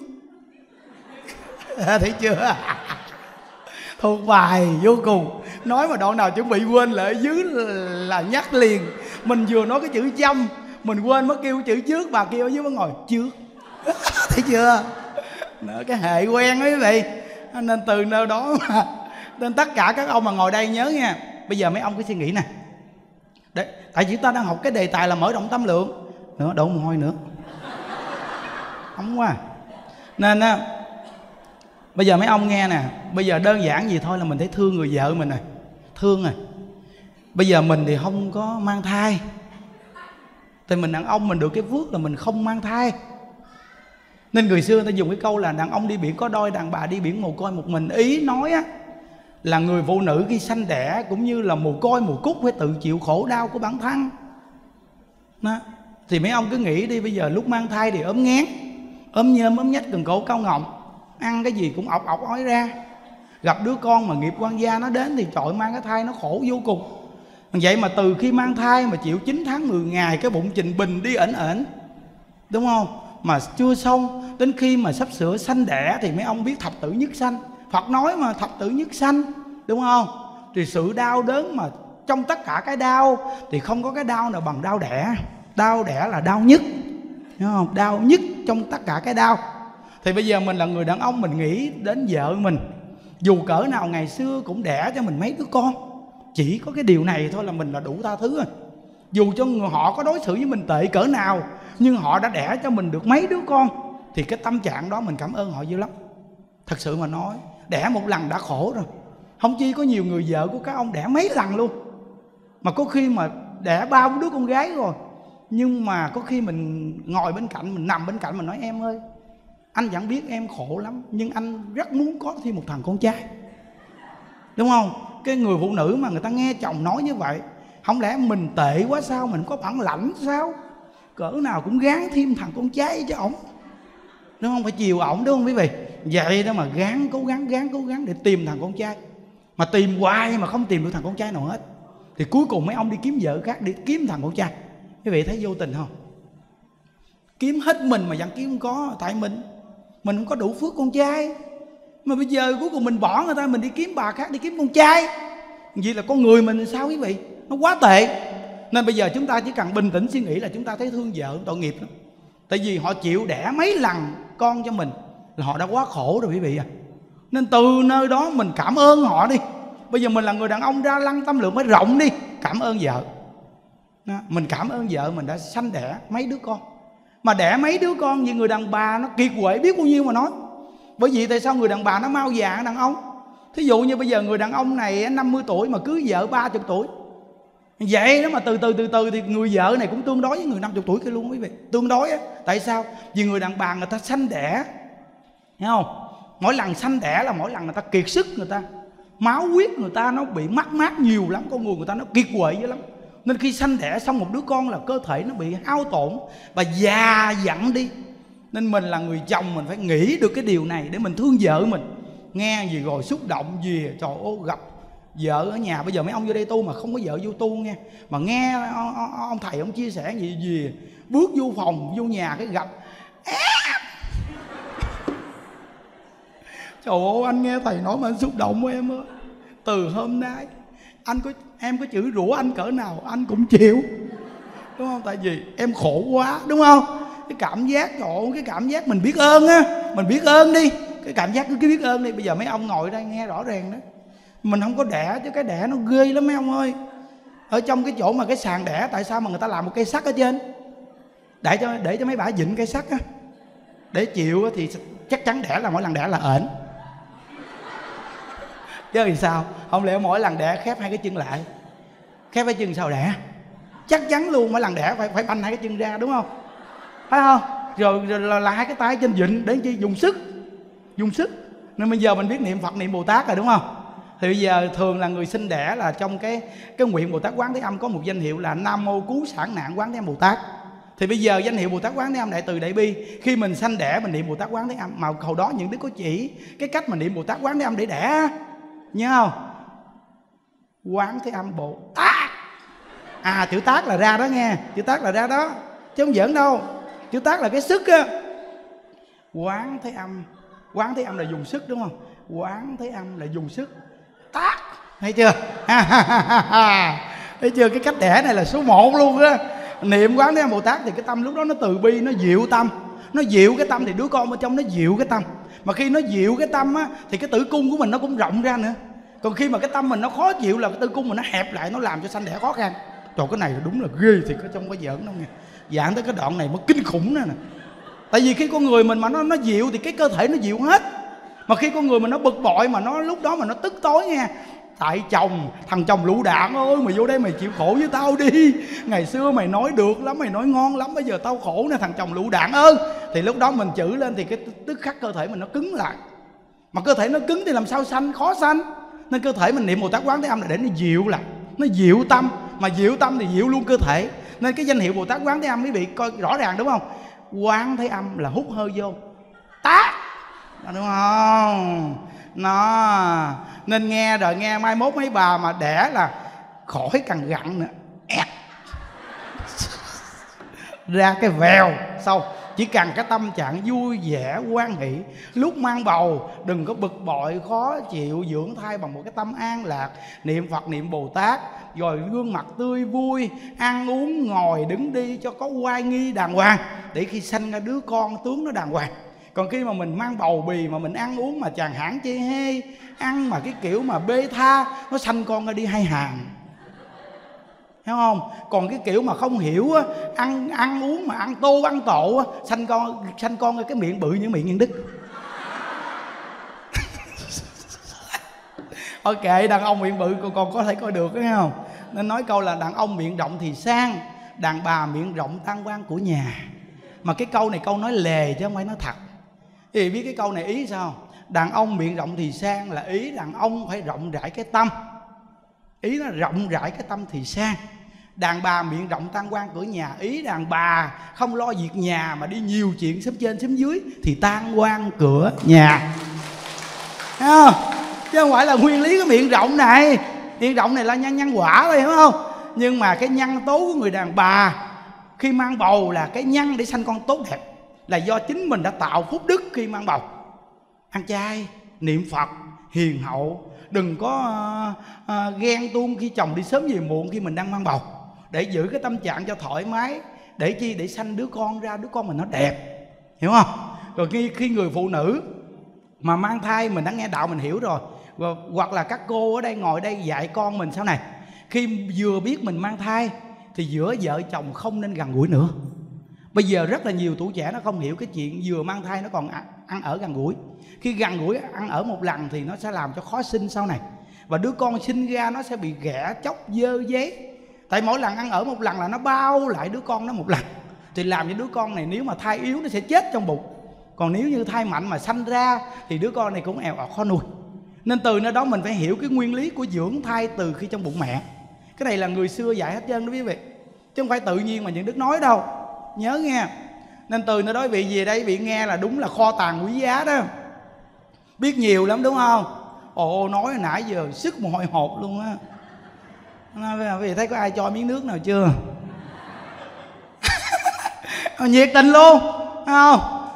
Speaker 1: Thấy chưa? Thuộc bài vô cùng. Nói mà đoạn nào chuẩn bị quên lại ở dưới là nhắc liền. Mình vừa nói cái chữ chăm, mình quên mất kêu chữ trước, bà kia ở dưới mới ngồi trước. Thấy chưa? Đó, cái hệ quen đó quý vị. Nên từ nơi đó mà, nên tất cả các ông mà ngồi đây nhớ nha. Bây giờ mấy ông cứ suy nghĩ nè. Đấy, tại vì chúng ta đang học cái đề tài là mở rộng tâm lượng. Nữa, đổ mồ hôi nữa. Nóng quá. Nên á, bây giờ mấy ông nghe nè. Bây giờ đơn giản gì thôi là mình thấy thương người vợ mình rồi. Thương rồi. Bây giờ mình thì không có mang thai. Thì mình đàn ông mình được cái phước là mình không mang thai. Nên người xưa người ta dùng cái câu là đàn ông đi biển có đôi, đàn bà đi biển mồ côi một mình. Ý nói á, là người phụ nữ khi sanh đẻ cũng như là mồ côi mồ cúc phải tự chịu khổ đau của bản thân đó. Thì mấy ông cứ nghĩ đi, bây giờ lúc mang thai thì ốm nghén, ốm nhơm, ốm nhách, cần cổ cao ngọng, ăn cái gì cũng ọc ọc ói ra. Gặp đứa con mà nghiệp quan gia nó đến thì trời, mang cái thai nó khổ vô cùng. Vậy mà từ khi mang thai mà chịu 9 tháng 10 ngày cái bụng trình bình đi ẩn ẩn, đúng không? Mà chưa xong, đến khi mà sắp sửa sanh đẻ thì mấy ông biết thập tử nhất sanh. Phật nói mà, thập tử nhất sanh, đúng không? Thì sự đau đớn mà trong tất cả cái đau thì không có cái đau nào bằng đau đẻ. Đau đẻ là đau nhất, đúng không? Đau nhất trong tất cả cái đau. Thì bây giờ mình là người đàn ông, mình nghĩ đến vợ mình. Dù cỡ nào ngày xưa cũng đẻ cho mình mấy đứa con, chỉ có cái điều này thôi là mình là đủ tha thứ rồi. Dù cho họ có đối xử với mình tệ cỡ nào, nhưng họ đã đẻ cho mình được mấy đứa con, thì cái tâm trạng đó mình cảm ơn họ dữ lắm. Thật sự mà nói, đẻ một lần đã khổ rồi, không chi có nhiều người vợ của các ông đẻ mấy lần luôn. Mà có khi mà đẻ 3-4 đứa con gái rồi, nhưng mà có khi mình ngồi bên cạnh, mình nằm bên cạnh, mình nói em ơi, anh vẫn biết em khổ lắm, nhưng anh rất muốn có thêm một thằng con trai, đúng không? Cái người phụ nữ mà người ta nghe chồng nói như vậy, không lẽ mình tệ quá sao, mình có bản lãnh sao, cỡ nào cũng gán thêm thằng con trai cho ổng, đúng không? Phải chiều ổng, đúng không quý vị? Vậy đó mà gán cố gắng để tìm thằng con trai, mà tìm hoài mà không tìm được thằng con trai nào hết, thì cuối cùng mấy ông đi kiếm vợ khác để kiếm thằng con trai. Quý vị thấy vô tình không? Kiếm hết mình mà vẫn kiếm không có, tại mình không có đủ phước con trai. Mà bây giờ cuối cùng mình bỏ người ta, mình đi kiếm bà khác, đi kiếm con trai. Vậy là con người mình sao quý vị? Nó quá tệ. Nên bây giờ chúng ta chỉ cần bình tĩnh suy nghĩ là chúng ta thấy thương vợ tội nghiệp lắm. Tại vì họ chịu đẻ mấy lần con cho mình là họ đã quá khổ rồi quý vị à. Nên từ nơi đó mình cảm ơn họ đi. Bây giờ mình là người đàn ông, ra lăng tâm lượng mới rộng đi, cảm ơn vợ. Mình cảm ơn vợ mình đã sanh đẻ mấy đứa con. Mà đẻ mấy đứa con vì người đàn bà nó kiệt quệ biết bao nhiêu mà nói. Bởi vì tại sao người đàn bà nó mau già hơn đàn ông? Thí dụ như bây giờ người đàn ông này 50 tuổi mà cưới vợ 30 tuổi. Vậy đó mà từ từ thì người vợ này cũng tương đối với người 50 tuổi kia luôn quý vị. Tương đối á. Tại sao? Vì người đàn bà người ta sanh đẻ, hiểu không? Mỗi lần sanh đẻ là mỗi lần người ta kiệt sức, người ta máu huyết người ta nó bị mất mát nhiều lắm, con người ta nó kiệt quệ dữ lắm. Nên khi sanh đẻ xong một đứa con là cơ thể nó bị hao tổn và già dặn đi. Nên mình là người chồng mình phải nghĩ được cái điều này để mình thương vợ mình. Nghe gì rồi xúc động gì, trời ơi, gặp vợ ở nhà. Bây giờ mấy ông vô đây tu mà không có vợ vô tu nghe, mà nghe ông thầy ông chia sẻ gì bước vô phòng vô nhà cái gặp trời ơi, anh nghe thầy nói mà anh xúc động quá em ơi. Từ hôm nay em có chửi rủa anh cỡ nào anh cũng chịu, đúng không? Tại vì em khổ quá, đúng không? Cái cảm giác, trời ơi, cái cảm giác mình biết ơn á, mình biết ơn đi, cái cảm giác cứ biết ơn đi. Bây giờ mấy ông ngồi đây nghe rõ ràng đó, mình không có đẻ chứ cái đẻ nó ghê lắm mấy ông ơi. Ở trong cái chỗ mà cái sàn đẻ, tại sao mà người ta làm một cây sắt ở trên để cho mấy bả vịn cây sắt á, để chịu thì chắc chắn đẻ là mỗi lần đẻ là ểnh. Chứ thì sao? Không lẽ mỗi lần đẻ khép hai cái chân lại? Khép cái chân sao đẻ? Chắc chắn luôn mỗi lần đẻ phải banh hai cái chân ra, đúng không? Phải không? Rồi là hai cái tay trên vịn để chi? Dùng sức. Nên bây giờ mình biết niệm Phật niệm Bồ Tát rồi, đúng không? Thì bây giờ thường là người sinh đẻ là trong cái nguyện Bồ Tát Quán Thế Âm có một danh hiệu là Nam Mô Cứu Sản Nạn Quán Thế Âm Bồ Tát. Thì bây giờ danh hiệu Bồ Tát Quán Thế Âm Đại Từ Đại Bi, khi mình sanh đẻ mình niệm Bồ Tát Quán Thế Âm. Mà hồi đó những đứa có chỉ cái cách mà niệm Bồ Tát Quán Thế Âm để đẻ, nhớ không? Quán Thế Âm Bồ Tát. Chữ Tát là ra đó nghe, chữ Tát là ra đó, chứ không giỡn đâu. Chữ Tát là cái sức á. Quán Thế Âm là dùng sức, đúng không? Quán Thế Âm là dùng sức. Tát, thấy chưa? Thấy chưa? Cái cách đẻ này là số 1 luôn á. Niệm Quán Thế Âm Bồ Tát thì cái tâm lúc đó nó từ bi, nó dịu tâm. Nó dịu cái tâm thì đứa con bên trong nó dịu cái tâm. Mà khi nó dịu cái tâm á thì cái tử cung của mình nó cũng rộng ra nữa. Còn khi mà cái tâm mình nó khó chịu là cái tử cung mình nó hẹp lại, nó làm cho sanh đẻ khó khăn. Trời, cái này là đúng là ghê thiệt, ở trong có giỡn đâu nghe. Dạng tới cái đoạn này mới kinh khủng nữa nè. Tại vì khi con người mình mà nó dịu thì cái cơ thể nó dịu hết. Mà khi con người mình nó bực bội mà nó lúc đó mà nó tức tối nghe, tại thằng chồng lũ đạn ơi, mày vô đây mày chịu khổ với tao đi. Ngày xưa mày nói được lắm, mày nói ngon lắm, bây giờ tao khổ nè thằng chồng lũ đạn ơi. Thì lúc đó mình chửi lên thì cái tức khắc cơ thể mình nó cứng lại. Mà cơ thể nó cứng thì làm sao sanh, khó sanh. Nên cơ thể mình niệm Bồ Tát Quán Thế Âm là để nó dịu lại, nó dịu tâm. Mà dịu tâm thì dịu luôn cơ thể. Nên cái danh hiệu Bồ Tát Quán Thế Âm quý vị coi rõ ràng, đúng không? Quán Thế Âm là hút hơi vô, Tát, đúng không? Nó nên nghe rồi, nghe mai mốt mấy bà mà đẻ là khỏi cần gặn nữa, ra cái vèo xong. Chỉ cần cái tâm trạng vui vẻ hoan hỷ. Lúc mang bầu đừng có bực bội khó chịu, dưỡng thai bằng một cái tâm an lạc, niệm Phật niệm Bồ Tát, rồi gương mặt tươi vui, ăn uống ngồi đứng đi cho có oai nghi đàng hoàng, để khi sanh ra đứa con tướng nó đàng hoàng. Còn khi mà mình mang bầu bì mà mình ăn uống mà chàng hãng chê hê, ăn mà cái kiểu mà bê tha, nó sanh con ra đi hai hàng, hiểu không? Còn cái kiểu mà không hiểu á, ăn uống mà ăn tô ăn tộ á, sanh con ra cái miệng bự như miệng Nhân Đức. Ok, đàn ông miệng bự còn có thể coi được, thấy không? Nên nói câu là đàn ông miệng rộng thì sang, đàn bà miệng rộng tan quan của nhà. Mà cái câu này câu nói lề chứ không phải nói thật. Thì biết cái câu này ý sao? Đàn ông miệng rộng thì sang là ý đàn ông phải rộng rãi cái tâm. Ý nó rộng rãi cái tâm thì sang. Đàn bà miệng rộng tan quan cửa nhà, ý đàn bà không lo việc nhà mà đi nhiều chuyện xóm trên xóm dưới thì tan quan cửa nhà. Thấy không? Chứ không phải là nguyên lý cái miệng rộng này. Miệng rộng này là nhân quả thôi, hiểu không? Nhưng mà cái nhân tố của người đàn bà khi mang bầu là cái nhân để sanh con tốt đẹp, là do chính mình đã tạo phúc đức khi mang bầu. Ăn chay, niệm Phật, hiền hậu, đừng có ghen tuông khi chồng đi sớm về muộn khi mình đang mang bầu, để giữ cái tâm trạng cho thoải mái. Để chi? Để sanh đứa con ra, đứa con mình nó đẹp, hiểu không? Rồi khi người phụ nữ mà mang thai, mình đã nghe đạo mình hiểu rồi. Hoặc là các cô ở đây ngồi đây dạy con mình sau này, khi vừa biết mình mang thai thì giữa vợ chồng không nên gần gũi nữa. Bây giờ rất là nhiều tuổi trẻ nó không hiểu cái chuyện vừa mang thai nó còn ăn ở gần gũi. Khi gần gũi ăn ở một lần thì nó sẽ làm cho khó sinh sau này. Và đứa con sinh ra nó sẽ bị ghẻ chóc dơ giấy. Tại mỗi lần ăn ở một lần là nó bao lại đứa con nó một lần, thì làm cho đứa con này nếu mà thai yếu nó sẽ chết trong bụng. Còn nếu như thai mạnh mà sanh ra thì đứa con này cũng eo ọt khó nuôi. Nên từ nơi đó mình phải hiểu cái nguyên lý của dưỡng thai từ khi trong bụng mẹ. Cái này là người xưa dạy hết trơn đó quý vị, chứ không phải tự nhiên mà những Đức nói đâu. Nhớ nghe. Nên từ nơi đó vị về đây vị nghe là đúng là kho tàng quý giá đó. Biết nhiều lắm đúng không? Ồ, nói nãy giờ sức mồ hôi hột luôn á. Vì thấy có ai cho miếng nước nào chưa? Nhiệt tình luôn, thấy không?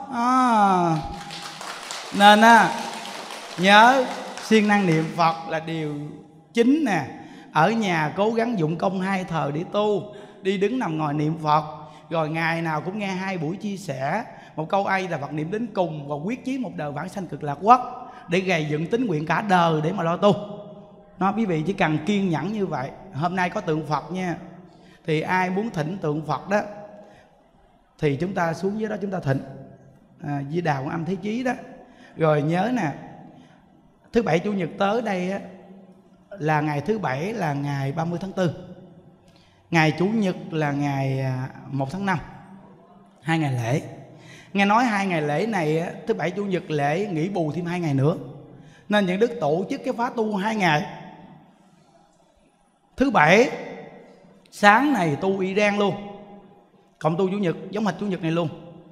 Speaker 1: Nên nhớ siêng năng niệm Phật là điều chính nè. Ở nhà cố gắng dụng công 2 thời để tu, đi đứng nằm ngồi niệm Phật. Rồi ngày nào cũng nghe 2 buổi chia sẻ. Một câu ai là Phật niệm đến cùng, và quyết chí một đời vãng sanh cực lạc quốc, để gầy dựng tín nguyện cả đời để mà lo tu. Nó quý vị chỉ cần kiên nhẫn như vậy. Hôm nay có tượng Phật nha, thì ai muốn thỉnh tượng Phật đó thì chúng ta xuống dưới đó chúng ta thỉnh Di Đà Quan Âm Thế Chí đó. Rồi nhớ nè, thứ Bảy Chủ nhật tới đây á, là ngày thứ Bảy là ngày 30 tháng 4, ngày Chủ nhật là ngày 1 tháng 5, 2 ngày lễ. Nghe nói 2 ngày lễ này á, thứ Bảy Chủ nhật lễ nghỉ bù thêm 2 ngày nữa. Nên những Đức tổ chức cái khóa tu 2 ngày. Thứ Bảy sáng này tu y rang luôn, cộng tu Chủ nhật giống hệt Chủ nhật này luôn.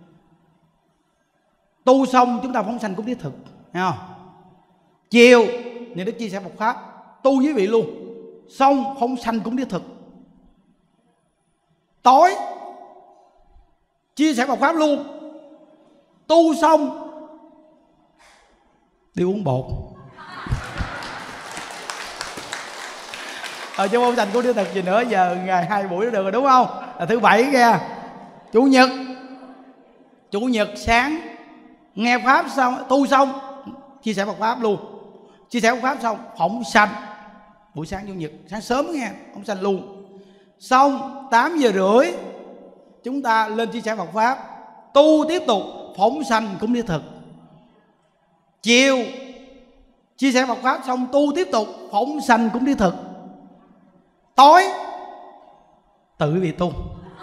Speaker 1: Tu xong chúng ta phóng sanh cũng thiết thực, thấy không? Chiều những Đức chia sẻ Phật pháp, tu với vị luôn, xong phóng sanh cũng thiết thực. Tối chia sẻ Phật pháp luôn, tu xong đi uống bột. Chứ không thành cũng thiết thực gì nữa. Giờ ngày 2 buổi đó được rồi đúng không? Là thứ Bảy kìa. Chủ nhật sáng nghe pháp xong, tu xong chia sẻ Phật pháp luôn. Chia sẻ Phật pháp xong phóng sanh buổi sáng Chủ nhật, sáng sớm nghe phóng sanh luôn. Xong 8 giờ rưỡi chúng ta lên chia sẻ Phật pháp, tu tiếp tục phóng sanh cũng thiết thực. Chiều chia sẻ Phật pháp xong tu tiếp tục phóng sanh cũng thiết thực. Tối tự vì tu.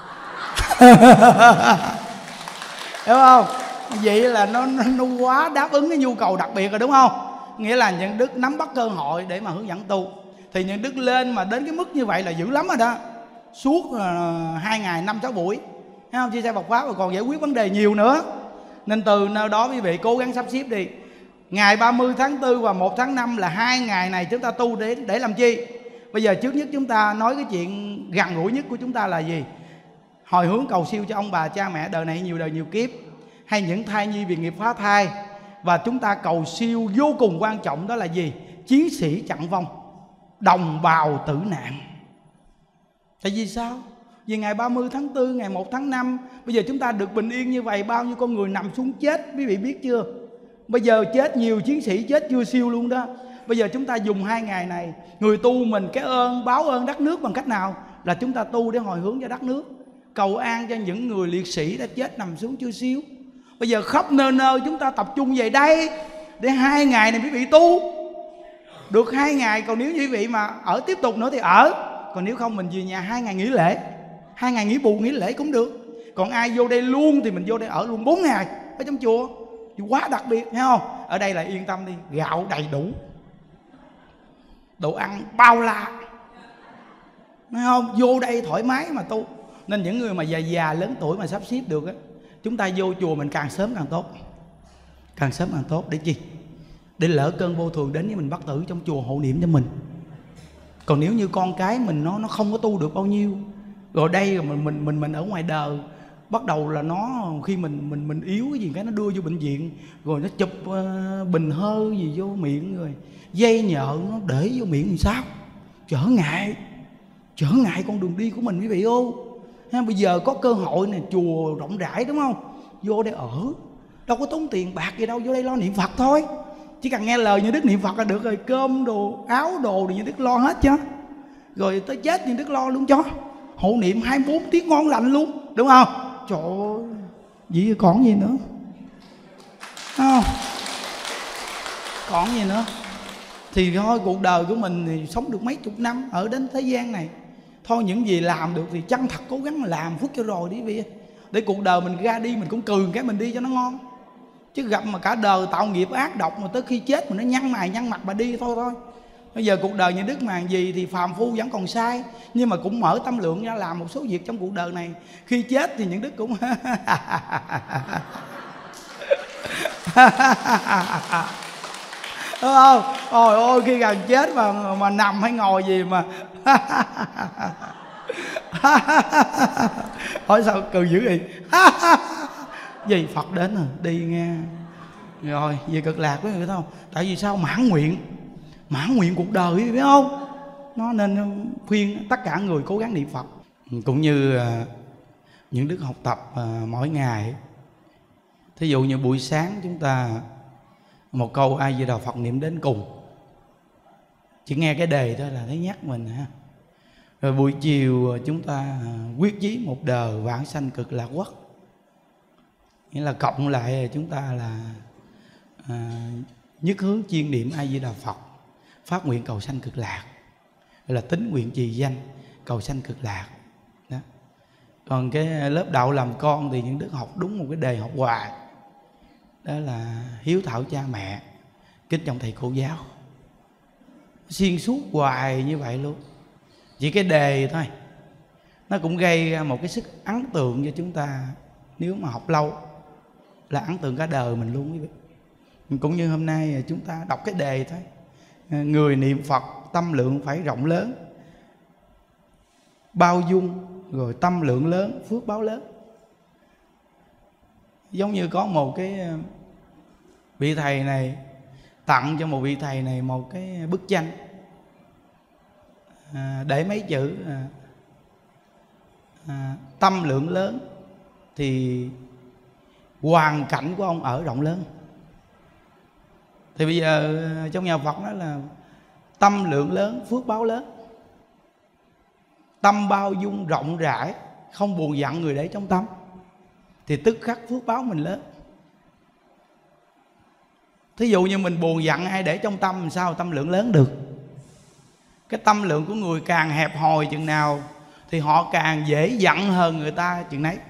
Speaker 1: Hiểu không? Vậy là nó quá đáp ứng cái nhu cầu đặc biệt rồi đúng không? Nghĩa là những Đức nắm bắt cơ hội để mà hướng dẫn tu. Thì những Đức lên mà đến cái mức như vậy là dữ lắm rồi đó. Suốt 2 ngày 5-6 buổi, thấy không? Chia sẻ Phật pháp rồi còn giải quyết vấn đề nhiều nữa. Nên từ nơi đó quý vị cố gắng sắp xếp đi. Ngày 30 tháng 4 và 1 tháng 5 là 2 ngày này chúng ta tu để làm chi? Bây giờ trước nhất chúng ta nói cái chuyện gần gũi nhất của chúng ta là gì? Hồi hướng cầu siêu cho ông bà cha mẹ đời này nhiều đời nhiều kiếp, hay những thai nhi vì nghiệp phá thai. Và chúng ta cầu siêu vô cùng quan trọng đó là gì? Chiến sĩ chặn vong, đồng bào tử nạn. Tại vì sao? Vì ngày 30 tháng 4, ngày 1 tháng 5 bây giờ chúng ta được bình yên như vậy, bao nhiêu con người nằm xuống chết, quý vị biết chưa? Bây giờ chết nhiều chiến sĩ chết chưa siêu luôn đó. Bây giờ chúng ta dùng 2 ngày này, người tu mình cái ơn, báo ơn đất nước bằng cách nào? Là chúng ta tu để hồi hướng cho đất nước, cầu an cho những người liệt sĩ đã chết nằm xuống chưa siêu. Bây giờ khắp nơi nơi chúng ta tập trung về đây để 2 ngày này quý vị tu được 2 ngày. Còn nếu như quý vị mà ở tiếp tục nữa thì ở, Còn nếu không mình về nhà 2 ngày nghỉ lễ, 2 ngày nghỉ bù nghỉ lễ cũng được. Còn ai vô đây luôn thì mình vô đây ở luôn 4 ngày ở trong chùa thì quá đặc biệt, thấy không? Ở đây là yên tâm đi, gạo đầy đủ, đồ ăn bao la, thấy không? Vô đây thoải mái mà tu. Nên những người mà già lớn tuổi mà sắp xếp được á, chúng ta vô chùa mình càng sớm càng tốt, càng sớm càng tốt. Để chi? Để lỡ cơn vô thường đến với mình bắt tử trong chùa hộ niệm cho mình. Còn nếu như con cái mình nó không có tu được bao nhiêu, rồi đây rồi mình ở ngoài đời, bắt đầu là nó khi mình yếu cái gì cái nó đưa vô bệnh viện, rồi nó chụp bình hơi gì vô miệng, rồi dây nhợ nó để vô miệng làm sao? Trở ngại con đường đi của mình quý vị ô. Bây giờ có cơ hội này, chùa rộng rãi đúng không? Vô đây ở, đâu có tốn tiền bạc gì đâu, vô đây lo niệm Phật thôi. Chỉ cần nghe lời như Đức niệm Phật là được rồi. Cơm đồ, áo đồ thì như Đức lo hết chứ. Rồi tới chết như Đức lo luôn cho. Hộ niệm 24 tiếng ngon lành luôn, đúng không? Trời ơi, vậy còn gì nữa, không? Còn gì nữa? Thì thôi cuộc đời của mình thì sống được mấy chục năm ở đến thế gian này, thôi những gì làm được thì chân thật cố gắng mà làm phước cho rồi đi quý vị. Để cuộc đời mình ra đi mình cũng cười cái mình đi cho nó ngon. Chứ gặp mà cả đời tạo nghiệp ác độc mà tới khi chết mình nó nhăn mày nhăn mặt mà đi thôi. Bây giờ cuộc đời như Đức mà gì thì phàm phu vẫn còn sai, nhưng mà cũng mở tâm lượng ra làm một số việc trong cuộc đời này. Khi chết thì những Đức cũng đúng không? Ôi ôi, khi gần chết mà nằm hay ngồi gì mà hỏi sao cười dữ vậy? Gì Phật đến rồi đi nghe, rồi về cực lạc với người không? Tại vì sao? Mãn nguyện cuộc đời, biết không? Nó nên khuyên tất cả người cố gắng niệm Phật. Cũng như những đức học tập mỗi ngày. Thí dụ như buổi sáng chúng ta một câu A Di Đà Phật niệm đến cùng, chỉ nghe cái đề thôi là thấy nhắc mình ha. Rồi buổi chiều chúng ta quyết chí một đời vãng sanh cực lạc quốc, nghĩa là cộng lại chúng ta là nhất hướng chuyên niệm A Di Đà Phật, phát nguyện cầu sanh cực lạc, là tín nguyện trì danh cầu sanh cực lạc đó. Còn cái lớp đạo làm con thì những đức học đúng một cái đề học hoài, đó là hiếu thảo cha mẹ, kính trọng thầy cô giáo, xuyên suốt hoài như vậy luôn. Chỉ cái đề thôi nó cũng gây ra một cái sức ấn tượng cho chúng ta, nếu mà học lâu là ấn tượng cả đời mình luôn quý vị. Cũng như hôm nay chúng ta đọc cái đề thôi, người niệm Phật tâm lượng phải rộng lớn, bao dung, rồi tâm lượng lớn, phước báo lớn. Giống như có một cái vị thầy này tặng cho một vị thầy này một cái bức tranh, để mấy chữ tâm lượng lớn thì hoàn cảnh của ông ở rộng lớn. Thì bây giờ trong nhà Phật nói là tâm lượng lớn, phước báo lớn. Tâm bao dung rộng rãi, không buồn giận người để trong tâm, thì tức khắc phước báo mình lớn. Thí dụ như mình buồn giận ai để trong tâm, làm sao tâm lượng lớn được? Cái tâm lượng của người càng hẹp hòi chừng nào thì họ càng dễ giận hơn người ta chừng nấy.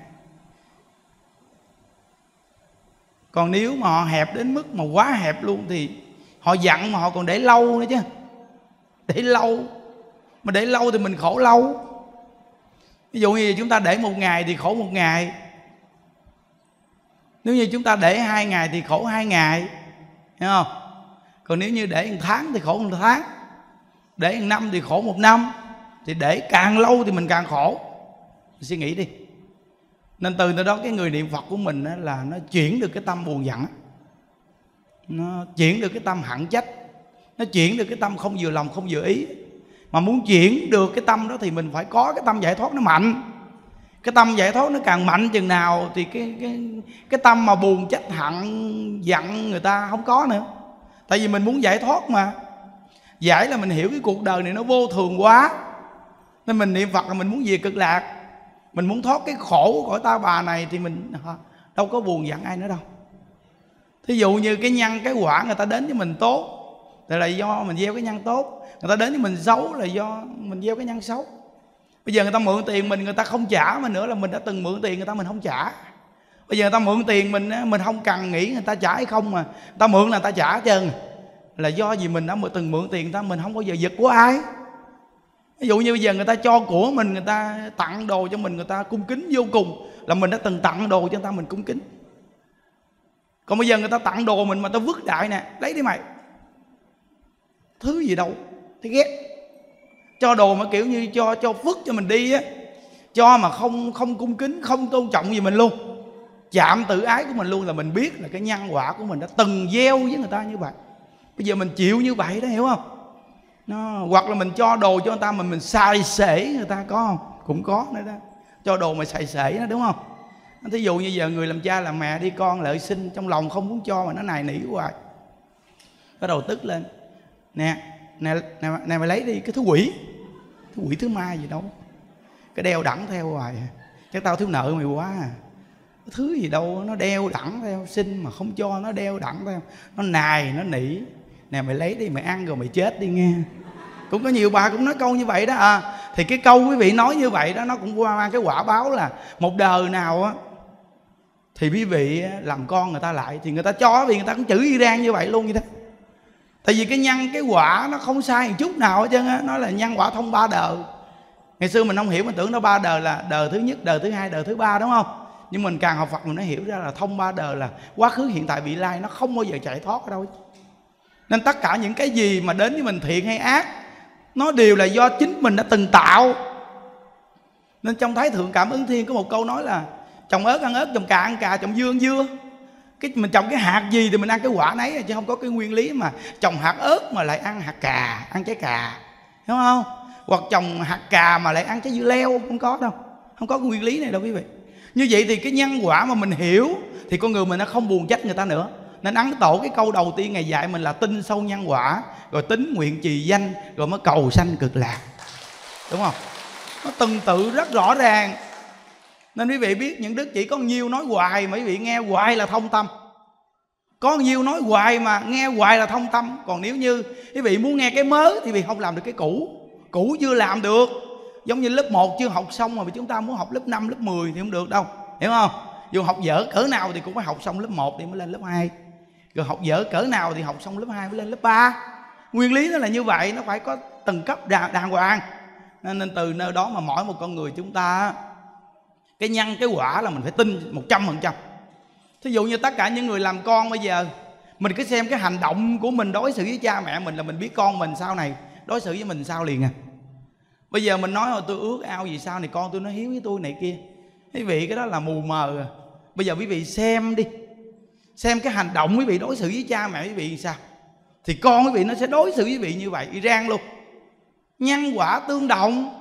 Speaker 1: Còn nếu mà họ hẹp đến mức mà quá hẹp luôn thì họ giận mà họ còn để lâu nữa chứ. Để lâu, mà để lâu thì mình khổ lâu. Ví dụ như chúng ta để 1 ngày thì khổ 1 ngày. Nếu như chúng ta để 2 ngày thì khổ 2 ngày, hiểu không? Còn nếu như để 1 tháng thì khổ 1 tháng, để 1 năm thì khổ 1 năm. Thì để càng lâu thì mình càng khổ. Suy nghĩ đi. Nên từ đó cái người niệm Phật của mình là nó chuyển được cái tâm buồn giận, nó chuyển được cái tâm hận trách, nó chuyển được cái tâm không vừa lòng không vừa ý. Mà muốn chuyển được cái tâm đó thì mình phải có cái tâm giải thoát nó mạnh. Cái tâm giải thoát nó càng mạnh chừng nào thì cái tâm mà buồn trách hận giận người ta không có nữa. Tại vì mình muốn giải thoát mà. Giải là mình hiểu cái cuộc đời này nó vô thường quá, nên mình niệm Phật là mình muốn về cực lạc, mình muốn thoát cái khổ của ta bà này, thì mình đâu có buồn giận ai nữa đâu. Thí dụ như cái nhân cái quả người ta đến với mình tốt là do mình gieo cái nhân tốt. Người ta đến với mình xấu là do mình gieo cái nhân xấu. Bây giờ người ta mượn tiền mình, người ta không trả mình nữa là mình đã từng mượn tiền người ta, mình không trả. Bây giờ người ta mượn tiền mình không cần nghĩ người ta trả hay không, mà người ta mượn là người ta trả hết trơn. Là do gì mình đã từng mượn tiền người ta, mình không bao giờ giật của ai. Ví dụ như bây giờ người ta cho của mình, người ta tặng đồ cho mình, người ta cung kính vô cùng, là mình đã từng tặng đồ cho người ta, mình cung kính. Còn bây giờ người ta tặng đồ mình mà ta vứt đại nè, lấy đi mày, thứ gì đâu, thấy ghét. Cho đồ mà kiểu như cho vứt cho mình đi á, cho mà không cung kính, không tôn trọng gì mình luôn, chạm tự ái của mình luôn, là mình biết là cái nhân quả của mình đã từng gieo với người ta như vậy. Bây giờ mình chịu như vậy đó, hiểu không? Hoặc là mình cho đồ cho người ta mình xài xể người ta, có không? Cũng có nữa đó. Cho đồ mà xài xể đó, đúng không? Thí dụ như giờ người làm cha làm mẹ đi con lợi sinh, trong lòng không muốn cho mà nó nài nỉ hoài, bắt đầu tức lên. Nè mày lấy đi cái thứ quỷ thứ ma gì đâu, cái đeo đẳng theo hoài, chắc tao thiếu nợ mày quá à. Cái thứ gì đâu nó đeo đẳng theo, xin mà không cho nó đeo đẳng theo, nó nài nó nỉ. Nè mày lấy đi, mày ăn rồi mày chết đi nghe. Cũng có nhiều bà cũng nói câu như vậy đó à. Thì cái câu quý vị nói như vậy đó, nó cũng qua cái quả báo là một đời nào á thì quý vị làm con người ta lại, thì người ta cho vì người ta cũng chữ Iran như vậy luôn vậy đó. Tại vì cái nhân cái quả nó không sai một chút nào hết trơn á. Nó là nhân quả thông 3 đời. Ngày xưa mình không hiểu, mình tưởng nó 3 đời là đời thứ nhất, đời thứ hai, đời thứ ba, đúng không? Nhưng mình càng học Phật mình mới hiểu ra là thông 3 đời, là quá khứ hiện tại vị lai, nó không bao giờ chạy thoát ở đâu. Nên tất cả những cái gì mà đến với mình thiện hay ác, nó đều là do chính mình đã từng tạo. Nên trong Thái Thượng Cảm Ứng Thiên có một câu nói là trồng ớt ăn ớt, trồng cà ăn cà, trồng dưa ăn dưa. Mình trồng cái hạt gì thì mình ăn cái quả nấy, chứ không có cái nguyên lý mà trồng hạt ớt mà lại ăn hạt cà, ăn trái cà, đúng không? Hoặc trồng hạt cà mà lại ăn trái dưa leo, không có đâu. Không có cái nguyên lý này đâu quý vị. Như vậy thì cái nhân quả mà mình hiểu thì con người mình nó không buồn trách người ta nữa. Nên Ấn Tổ cái câu đầu tiên Ngài dạy mình là tin sâu nhân quả, rồi tín nguyện trì danh, rồi mới cầu sanh cực lạc, đúng không? Nó từng tự rất rõ ràng. Nên quý vị biết những đức chỉ có nhiêu nói hoài mà quý vị nghe hoài là thông tâm. Có nhiêu nói hoài mà nghe hoài là thông tâm. Còn nếu như quý vị muốn nghe cái mới thì quý vị không làm được cái cũ. Cũ chưa làm được. Giống như lớp 1 chưa học xong mà chúng ta muốn học lớp 5, lớp 10 thì không được đâu, hiểu không? Dù học dở cỡ nào thì cũng phải học xong lớp 1 thì mới lên lớp 2. Rồi học dở cỡ nào thì học xong lớp 2 mới lên lớp 3. Nguyên lý nó là như vậy, nó phải có từng cấp đàng hoàng. Nên từ nơi đó mà mỗi một con người chúng ta, cái nhân cái quả là mình phải tin 100%. Thí dụ như tất cả những người làm con bây giờ, mình cứ xem cái hành động của mình đối xử với cha mẹ mình là mình biết con mình sau này đối xử với mình sao liền à. Bây giờ mình nói tôi ước ao gì sau này con tôi nó hiếu với tôi này kia, quý vị cái đó là mù mờ à. Bây giờ quý vị xem đi, xem cái hành động quý vị đối xử với cha mẹ quý vị sao, thì con quý vị nó sẽ đối xử với quý vị như vậy, y rang luôn. Nhân quả tương đồng.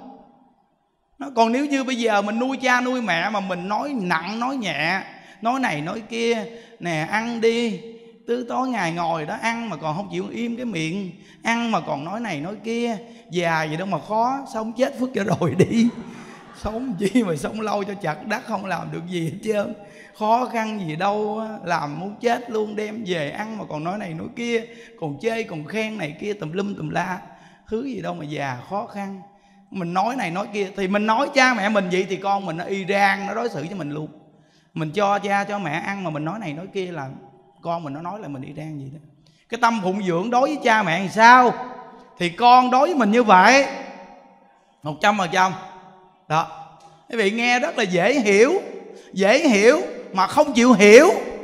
Speaker 1: Còn nếu như bây giờ mình nuôi cha nuôi mẹ mà mình nói nặng nói nhẹ, nói này nói kia, nè ăn đi, từ tối ngày ngồi đó ăn mà còn không chịu im cái miệng, ăn mà còn nói này nói kia, già gì đâu mà khó, sống chết phước cho rồi đi. Sống chi mà sống lâu cho chặt đất không làm được gì hết trơn, khó khăn gì đâu, làm muốn chết luôn, đem về ăn mà còn nói này nói kia, còn chê còn khen này kia tùm lum tùm la, thứ gì đâu mà già khó khăn. Mình nói này nói kia thì mình nói cha mẹ mình vậy thì con mình nó y rang, nó đối xử với mình luôn. Mình cho cha cho mẹ ăn mà mình nói này nói kia là con mình nó nói là mình y rang vậy đó. Cái tâm phụng dưỡng đối với cha mẹ thì sao thì con đối với mình như vậy 100%. Đó, quý vị nghe rất là dễ hiểu mà không chịu hiểu.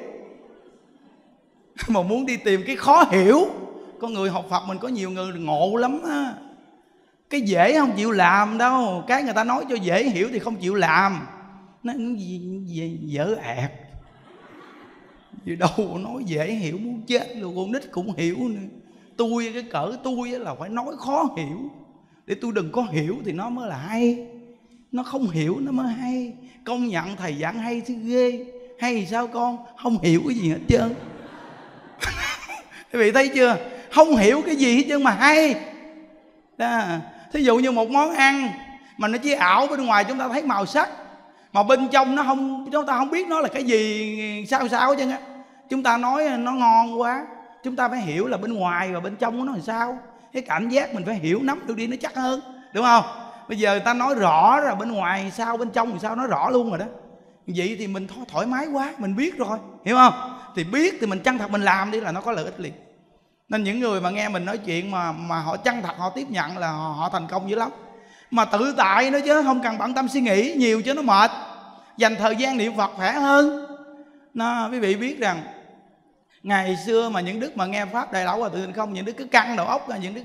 Speaker 1: Mà muốn đi tìm cái khó hiểu, con người học Phật mình có nhiều người ngộ lắm á. Cái dễ không chịu làm đâu, cái người ta nói cho dễ hiểu thì không chịu làm. Nó gì dở ẹt gì đâu, nói dễ hiểu muốn chết luôn, con nít cũng hiểu nữa. Tôi cái cỡ tôi là phải nói khó hiểu để tôi đừng có hiểu thì nó mới là hay. Nó không hiểu nó mới hay. Công nhận thầy giảng hay chứ ghê. Hay thì sao con? Không hiểu cái gì hết trơn. Quý vị thấy chưa? Không hiểu cái gì hết trơn mà hay đó. Thí dụ như một món ăn mà nó chỉ ảo bên ngoài chúng ta thấy màu sắc, mà bên trong nó không, chúng ta không biết nó là cái gì sao hết trơn á. Chúng ta nói nó ngon quá, chúng ta phải hiểu là bên ngoài và bên trong của nó làm sao. Cái cảm giác mình phải hiểu nắm được đi nó chắc hơn, đúng không? Bây giờ người ta nói rõ rồi, bên ngoài sao bên trong thì sao nói rõ luôn rồi đó. Vậy thì mình thoải mái quá, mình biết rồi, hiểu không? Thì biết thì mình chân thật mình làm đi là nó có lợi ích liền. Nên những người mà nghe mình nói chuyện mà họ chân thật, họ tiếp nhận là họ thành công dữ lắm. Mà tự tại nữa chứ, không cần bận tâm suy nghĩ nhiều chứ nó mệt. Dành thời gian niệm Phật khỏe hơn. Quý vị biết rằng ngày xưa mà những đức mà nghe Pháp Đại Lão Hòa Thượng Tịnh Không, những đức cứ căng đầu óc ra, những đức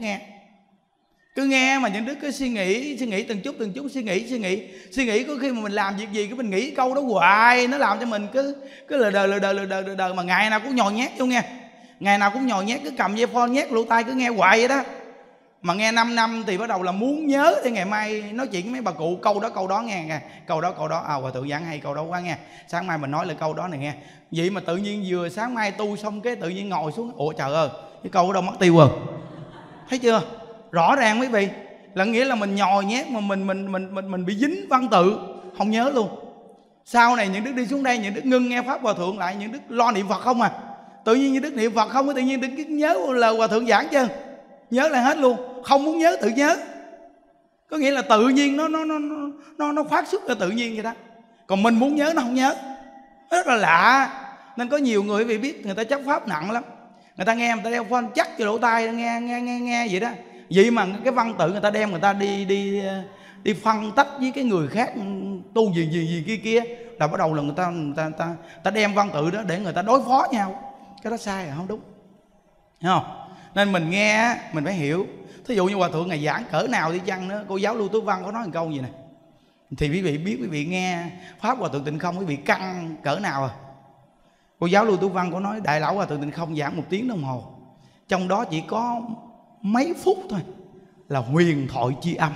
Speaker 1: cứ nghe mà những đức cứ suy nghĩ từng chút suy nghĩ. Có khi mà mình làm việc gì cái mình nghĩ câu đó hoài, nó làm cho mình cứ lờ đờ mà ngày nào cũng nhồi nhét vô nghe. Ngày nào cũng nhồi nhét, cứ cầm dây phone nhét lỗ tai cứ nghe hoài vậy đó. Mà nghe 5 năm thì bắt đầu là muốn nhớ để ngày mai nói chuyện với mấy bà cụ câu đó nghe. Câu đó Hòa Thượng giảng hay câu đó quá nghe. Sáng mai mình nói lại câu đó này nghe. Vậy mà tự nhiên vừa sáng mai tu xong cái tự nhiên ngồi xuống, ủa trời ơi, cái câu đó đâu mất tiêu rồi. Thấy chưa? Rõ ràng quý vị, là nghĩa là mình nhồi nhét mà mình bị dính văn tự, không nhớ luôn. Sau này những đức đi xuống đây, những đức ngưng nghe Pháp Hòa Thượng lại, những đức lo niệm Phật không à. Tự nhiên những đức niệm Phật không, tự nhiên đức nhớ là Hòa Thượng giảng chứ. Nhớ lại hết luôn, không muốn nhớ tự nhớ. Có nghĩa là tự nhiên nó phát xuất ra tự nhiên vậy đó. Còn mình muốn nhớ nó không nhớ. Rất là lạ. Nên có nhiều người quý vị biết, người ta chấp Pháp nặng lắm. Người ta nghe, người ta đeo phone chắc cho lỗ tai nghe vậy đó. Vậy mà cái văn tự người ta đem, người ta đi phân tách với cái người khác tu gì kia là bắt đầu là người ta đem văn tự đó để người ta đối phó nhau. Cái đó sai là không đúng, hiểu không? Nên mình nghe mình phải hiểu. Thí dụ như Hòa Thượng ngày giảng cỡ nào đi chăng nữa, cô giáo Lưu Tú Văn có nói một câu gì này, thì quý vị biết, quý vị nghe Pháp Hòa Thượng Tịnh Không quý vị căng cỡ nào à. Cô giáo Lưu Tú Văn có nói Đại Lão Hòa Thượng Tịnh Không giảng 1 tiếng đồng hồ, trong đó chỉ có mấy phút thôi là huyền thoại chi âm.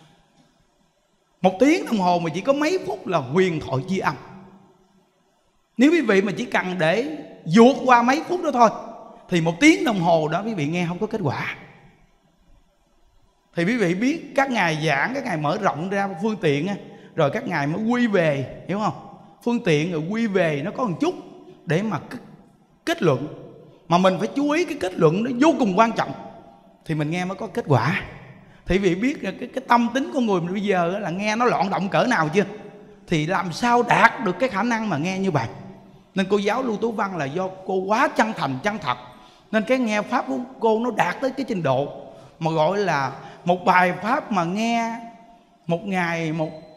Speaker 1: 1 tiếng đồng hồ mà chỉ có mấy phút là huyền thoại chi âm. Nếu quý vị mà chỉ cần để vượt qua mấy phút đó thôi thì 1 tiếng đồng hồ đó quý vị nghe không có kết quả. Thì quý vị biết các ngài giảng, các ngài mở rộng ra phương tiện, rồi các ngài mới quy về, hiểu không? Phương tiện rồi quy về nó có một chút để mà kết luận. Mà mình phải chú ý cái kết luận nó vô cùng quan trọng thì mình nghe mới có kết quả. Thì quý vị biết là cái tâm tính của người mình bây giờ là nghe nó loạn động cỡ nào chưa? Thì làm sao đạt được cái khả năng mà nghe như vậy. Nên cô giáo Lưu Tú Văn là do cô quá chân thành, chân thật, nên cái nghe Pháp của cô nó đạt tới cái trình độ mà gọi là một bài Pháp mà nghe một ngày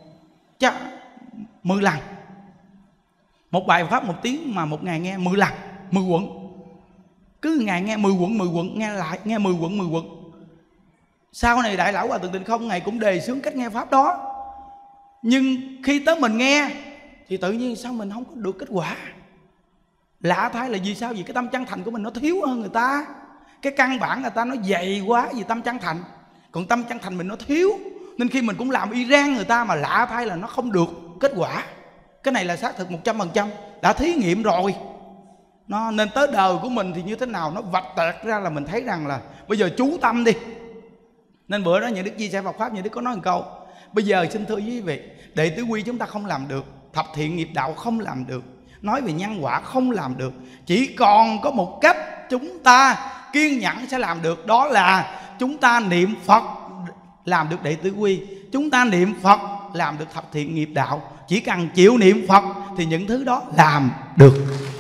Speaker 1: 10 lần. Một bài Pháp 1 tiếng mà một ngày nghe 10 lần, 10 quận. Cứ ngày nghe 10 quận, nghe lại, nghe 10 quận. Sau này Đại Lão Hòa Thượng Tịnh Không ngày cũng đề xướng cách nghe Pháp đó. Nhưng khi tới mình nghe thì tự nhiên sao mình không có được kết quả. Lạ thay là vì sao? Vì cái tâm chân thành của mình nó thiếu hơn người ta. Cái căn bản người ta nó dày quá vì tâm chân thành, còn tâm chân thành mình nó thiếu. Nên khi mình cũng làm y rang người ta mà lạ thay là nó không được kết quả. Cái này là xác thực 100%, đã thí nghiệm rồi. Nên tới đời của mình thì như thế nào nó vạch tẹt ra là mình thấy rằng là bây giờ chú tâm đi. Nên bữa đó những đức chia sẻ Phật Pháp, những đức có nói một câu: bây giờ xin thưa quý vị, đệ tử quy chúng ta không làm được, thập thiện nghiệp đạo không làm được, nói về nhân quả không làm được. Chỉ còn có một cách chúng ta kiên nhẫn sẽ làm được, đó là chúng ta niệm Phật làm được đệ tử quy. Chúng ta niệm Phật làm được thập thiện nghiệp đạo. Chỉ cần chịu niệm Phật thì những thứ đó làm được.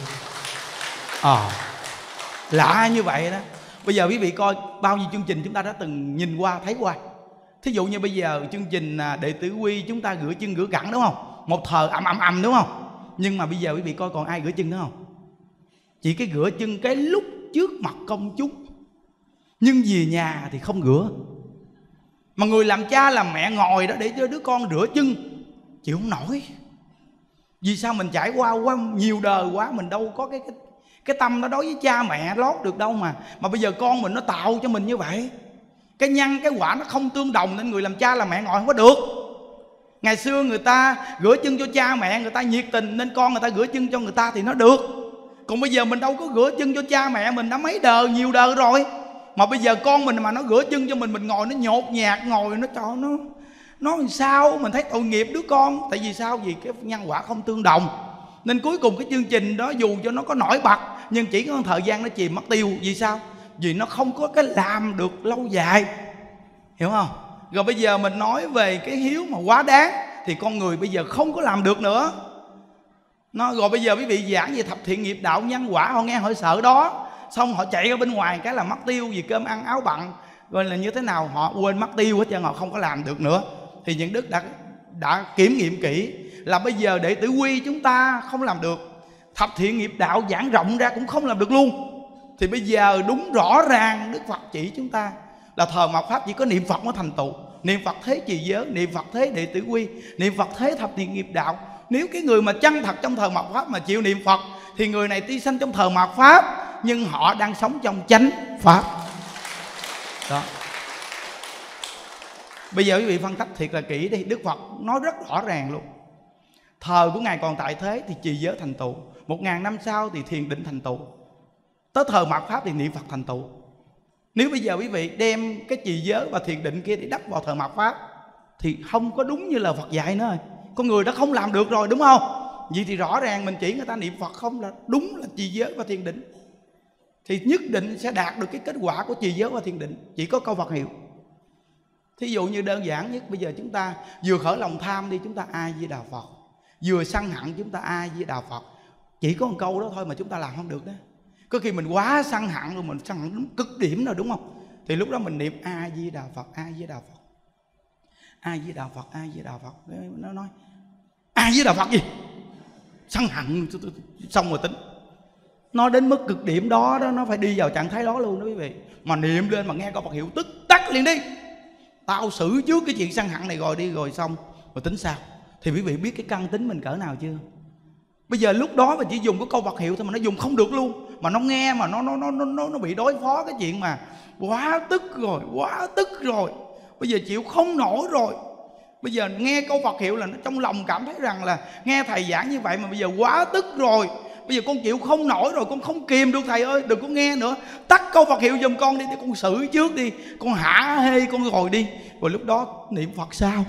Speaker 1: Lạ như vậy đó. Bây giờ quý vị coi bao nhiêu chương trình chúng ta đã từng nhìn qua, thấy qua. Thí dụ như bây giờ chương trình đệ tử quy chúng ta rửa chân rửa cẳng, đúng không? Một thời ầm đúng không? Nhưng mà bây giờ quý vị coi còn ai rửa chân nữa không? Chỉ cái rửa chân cái lúc trước mặt công chúng, nhưng về nhà thì không rửa. Mà người làm cha làm mẹ ngồi đó để cho đứa con rửa chân chịu không nổi. Vì sao? Mình trải qua nhiều đời quá, mình đâu có cái tâm đó đối với cha mẹ lót được đâu mà bây giờ con mình nó tạo cho mình như vậy. Cái nhân cái quả nó không tương đồng, nên người làm cha làm mẹ ngồi không có được. Ngày xưa người ta rửa chân cho cha mẹ, người ta nhiệt tình nên con người ta rửa chân cho người ta thì nó được. Còn bây giờ mình đâu có rửa chân cho cha mẹ mình, đã mấy đời, nhiều đời rồi. Mà bây giờ con mình mà nó rửa chân cho mình ngồi nó nhột nhạt, ngồi nó cho nó làm sao mình thấy tội nghiệp đứa con. Tại vì sao? Vì cái nhân quả không tương đồng. Nên cuối cùng cái chương trình đó dù cho nó có nổi bật, nhưng chỉ có thời gian nó chìm mất tiêu. Vì sao? Vì nó không có cái làm được lâu dài. Hiểu không? Rồi bây giờ mình nói về cái hiếu mà quá đáng thì con người bây giờ không có làm được nữa. Rồi bây giờ quý vị giảng về thập thiện nghiệp đạo nhân quả, họ nghe họ sợ đó, xong họ chạy ra bên ngoài cái là mất tiêu, vì cơm ăn áo bận, rồi là như thế nào họ quên mất tiêu hết trơn, họ không có làm được nữa. Thì những đức đã kiểm nghiệm kỹ là bây giờ đệ tử quy chúng ta không làm được, thập thiện nghiệp đạo giảng rộng ra cũng không làm được luôn. Thì bây giờ đúng rõ ràng Đức Phật chỉ chúng ta là thời mạt Pháp chỉ có niệm Phật mới thành tựu. Niệm Phật thế trì giới, niệm Phật thế đệ tử quy, niệm Phật thế thập thiện nghiệp đạo. Nếu cái người mà chân thật trong thời mạt Pháp mà chịu niệm Phật thì người này tuy sanh trong thời mạt Pháp nhưng họ đang sống trong chánh Pháp đó. Bây giờ quý vị phân tích thiệt là kỹ đi. Đức Phật nói rất rõ ràng luôn. Thời của Ngài còn tại thế thì trì giới thành tựu, 1000 năm sau thì thiền định thành tựu, tới thời mạt Pháp thì niệm Phật thành tựu. Nếu bây giờ quý vị đem cái trì giới và thiền định kia để đắp vào thời mạt Pháp thì không có đúng như là Phật dạy nữa rồi. Con người đã không làm được rồi, đúng không? Vậy thì rõ ràng mình chỉ người ta niệm Phật không là đúng là trì giới và thiền định, thì nhất định sẽ đạt được cái kết quả của trì giới và thiền định. Chỉ có câu Phật hiệu. Thí dụ như đơn giản nhất, bây giờ chúng ta vừa khởi lòng tham đi, chúng ta A Di Đà Phật. Vừa sân hận chúng ta A Di Đà Phật. Chỉ có một câu đó thôi mà chúng ta làm không được đó. Có khi mình quá sân hận rồi, mình sân hận đến cực điểm rồi, đúng không? Thì lúc đó mình niệm A Di Đà Phật, A Di Đà Phật, A Di Đà Phật, A Di Đà Phật. Nó nói A Di Đà Phật gì? Sân hận xong rồi tính. Nó đến mức cực điểm đó, nó phải đi vào trạng thái đó luôn đó quý vị. Mà niệm lên mà nghe câu Phật hiệu tức tắt liền đi. Tao xử trước cái chuyện sân hận này rồi đi, rồi xong rồi tính sao. Thì quý vị biết cái căn tính mình cỡ nào chưa? Bây giờ lúc đó mình chỉ dùng cái câu Phật hiệu thôi mà nó dùng không được luôn. Mà nó nghe mà nó bị đối phó cái chuyện mà quá tức rồi. Bây giờ chịu không nổi rồi. Bây giờ nghe câu Phật hiệu là nó trong lòng cảm thấy rằng là nghe thầy giảng như vậy mà bây giờ quá tức rồi. Bây giờ con chịu không nổi rồi, con không kìm được thầy ơi, đừng có nghe nữa. Tắt câu Phật hiệu giùm con đi, để con xử trước đi, con hả hê con rồi đi. Rồi lúc đó niệm Phật sao?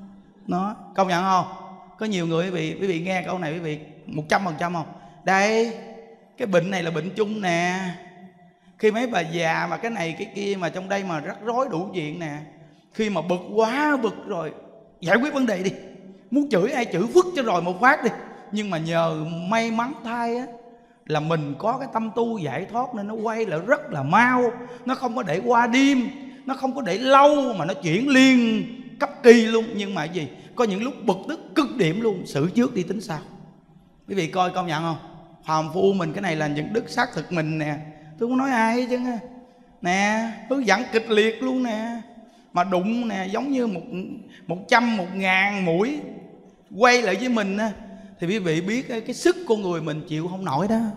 Speaker 1: Nó công nhận không? Có nhiều người quý vị nghe câu này quý vị 100% không? Đây, cái bệnh này là bệnh chung nè. Khi mấy bà già mà cái này cái kia mà trong đây mà rắc rối đủ chuyện nè. Khi mà quá bực rồi, giải quyết vấn đề đi. Muốn chửi ai chửi vứt cho rồi một phát đi. Nhưng mà nhờ may mắn thay á, là mình có cái tâm tu giải thoát nên nó quay lại rất là mau. Nó không có để qua đêm, nó không có để lâu mà nó chuyển liền cấp kỳ luôn. Nhưng mà gì? Có những lúc bực tức cực điểm luôn, xử trước đi tính sao. Quý vị coi công nhận không? Phàm phu mình cái này là những đức xác thực mình nè. Tôi không nói ai chứ nè, hướng dẫn kịch liệt luôn nè. Mà đụng nè giống như 100, 1000 mũi quay lại với mình á, thì quý vị biết cái sức con người mình chịu không nổi đó.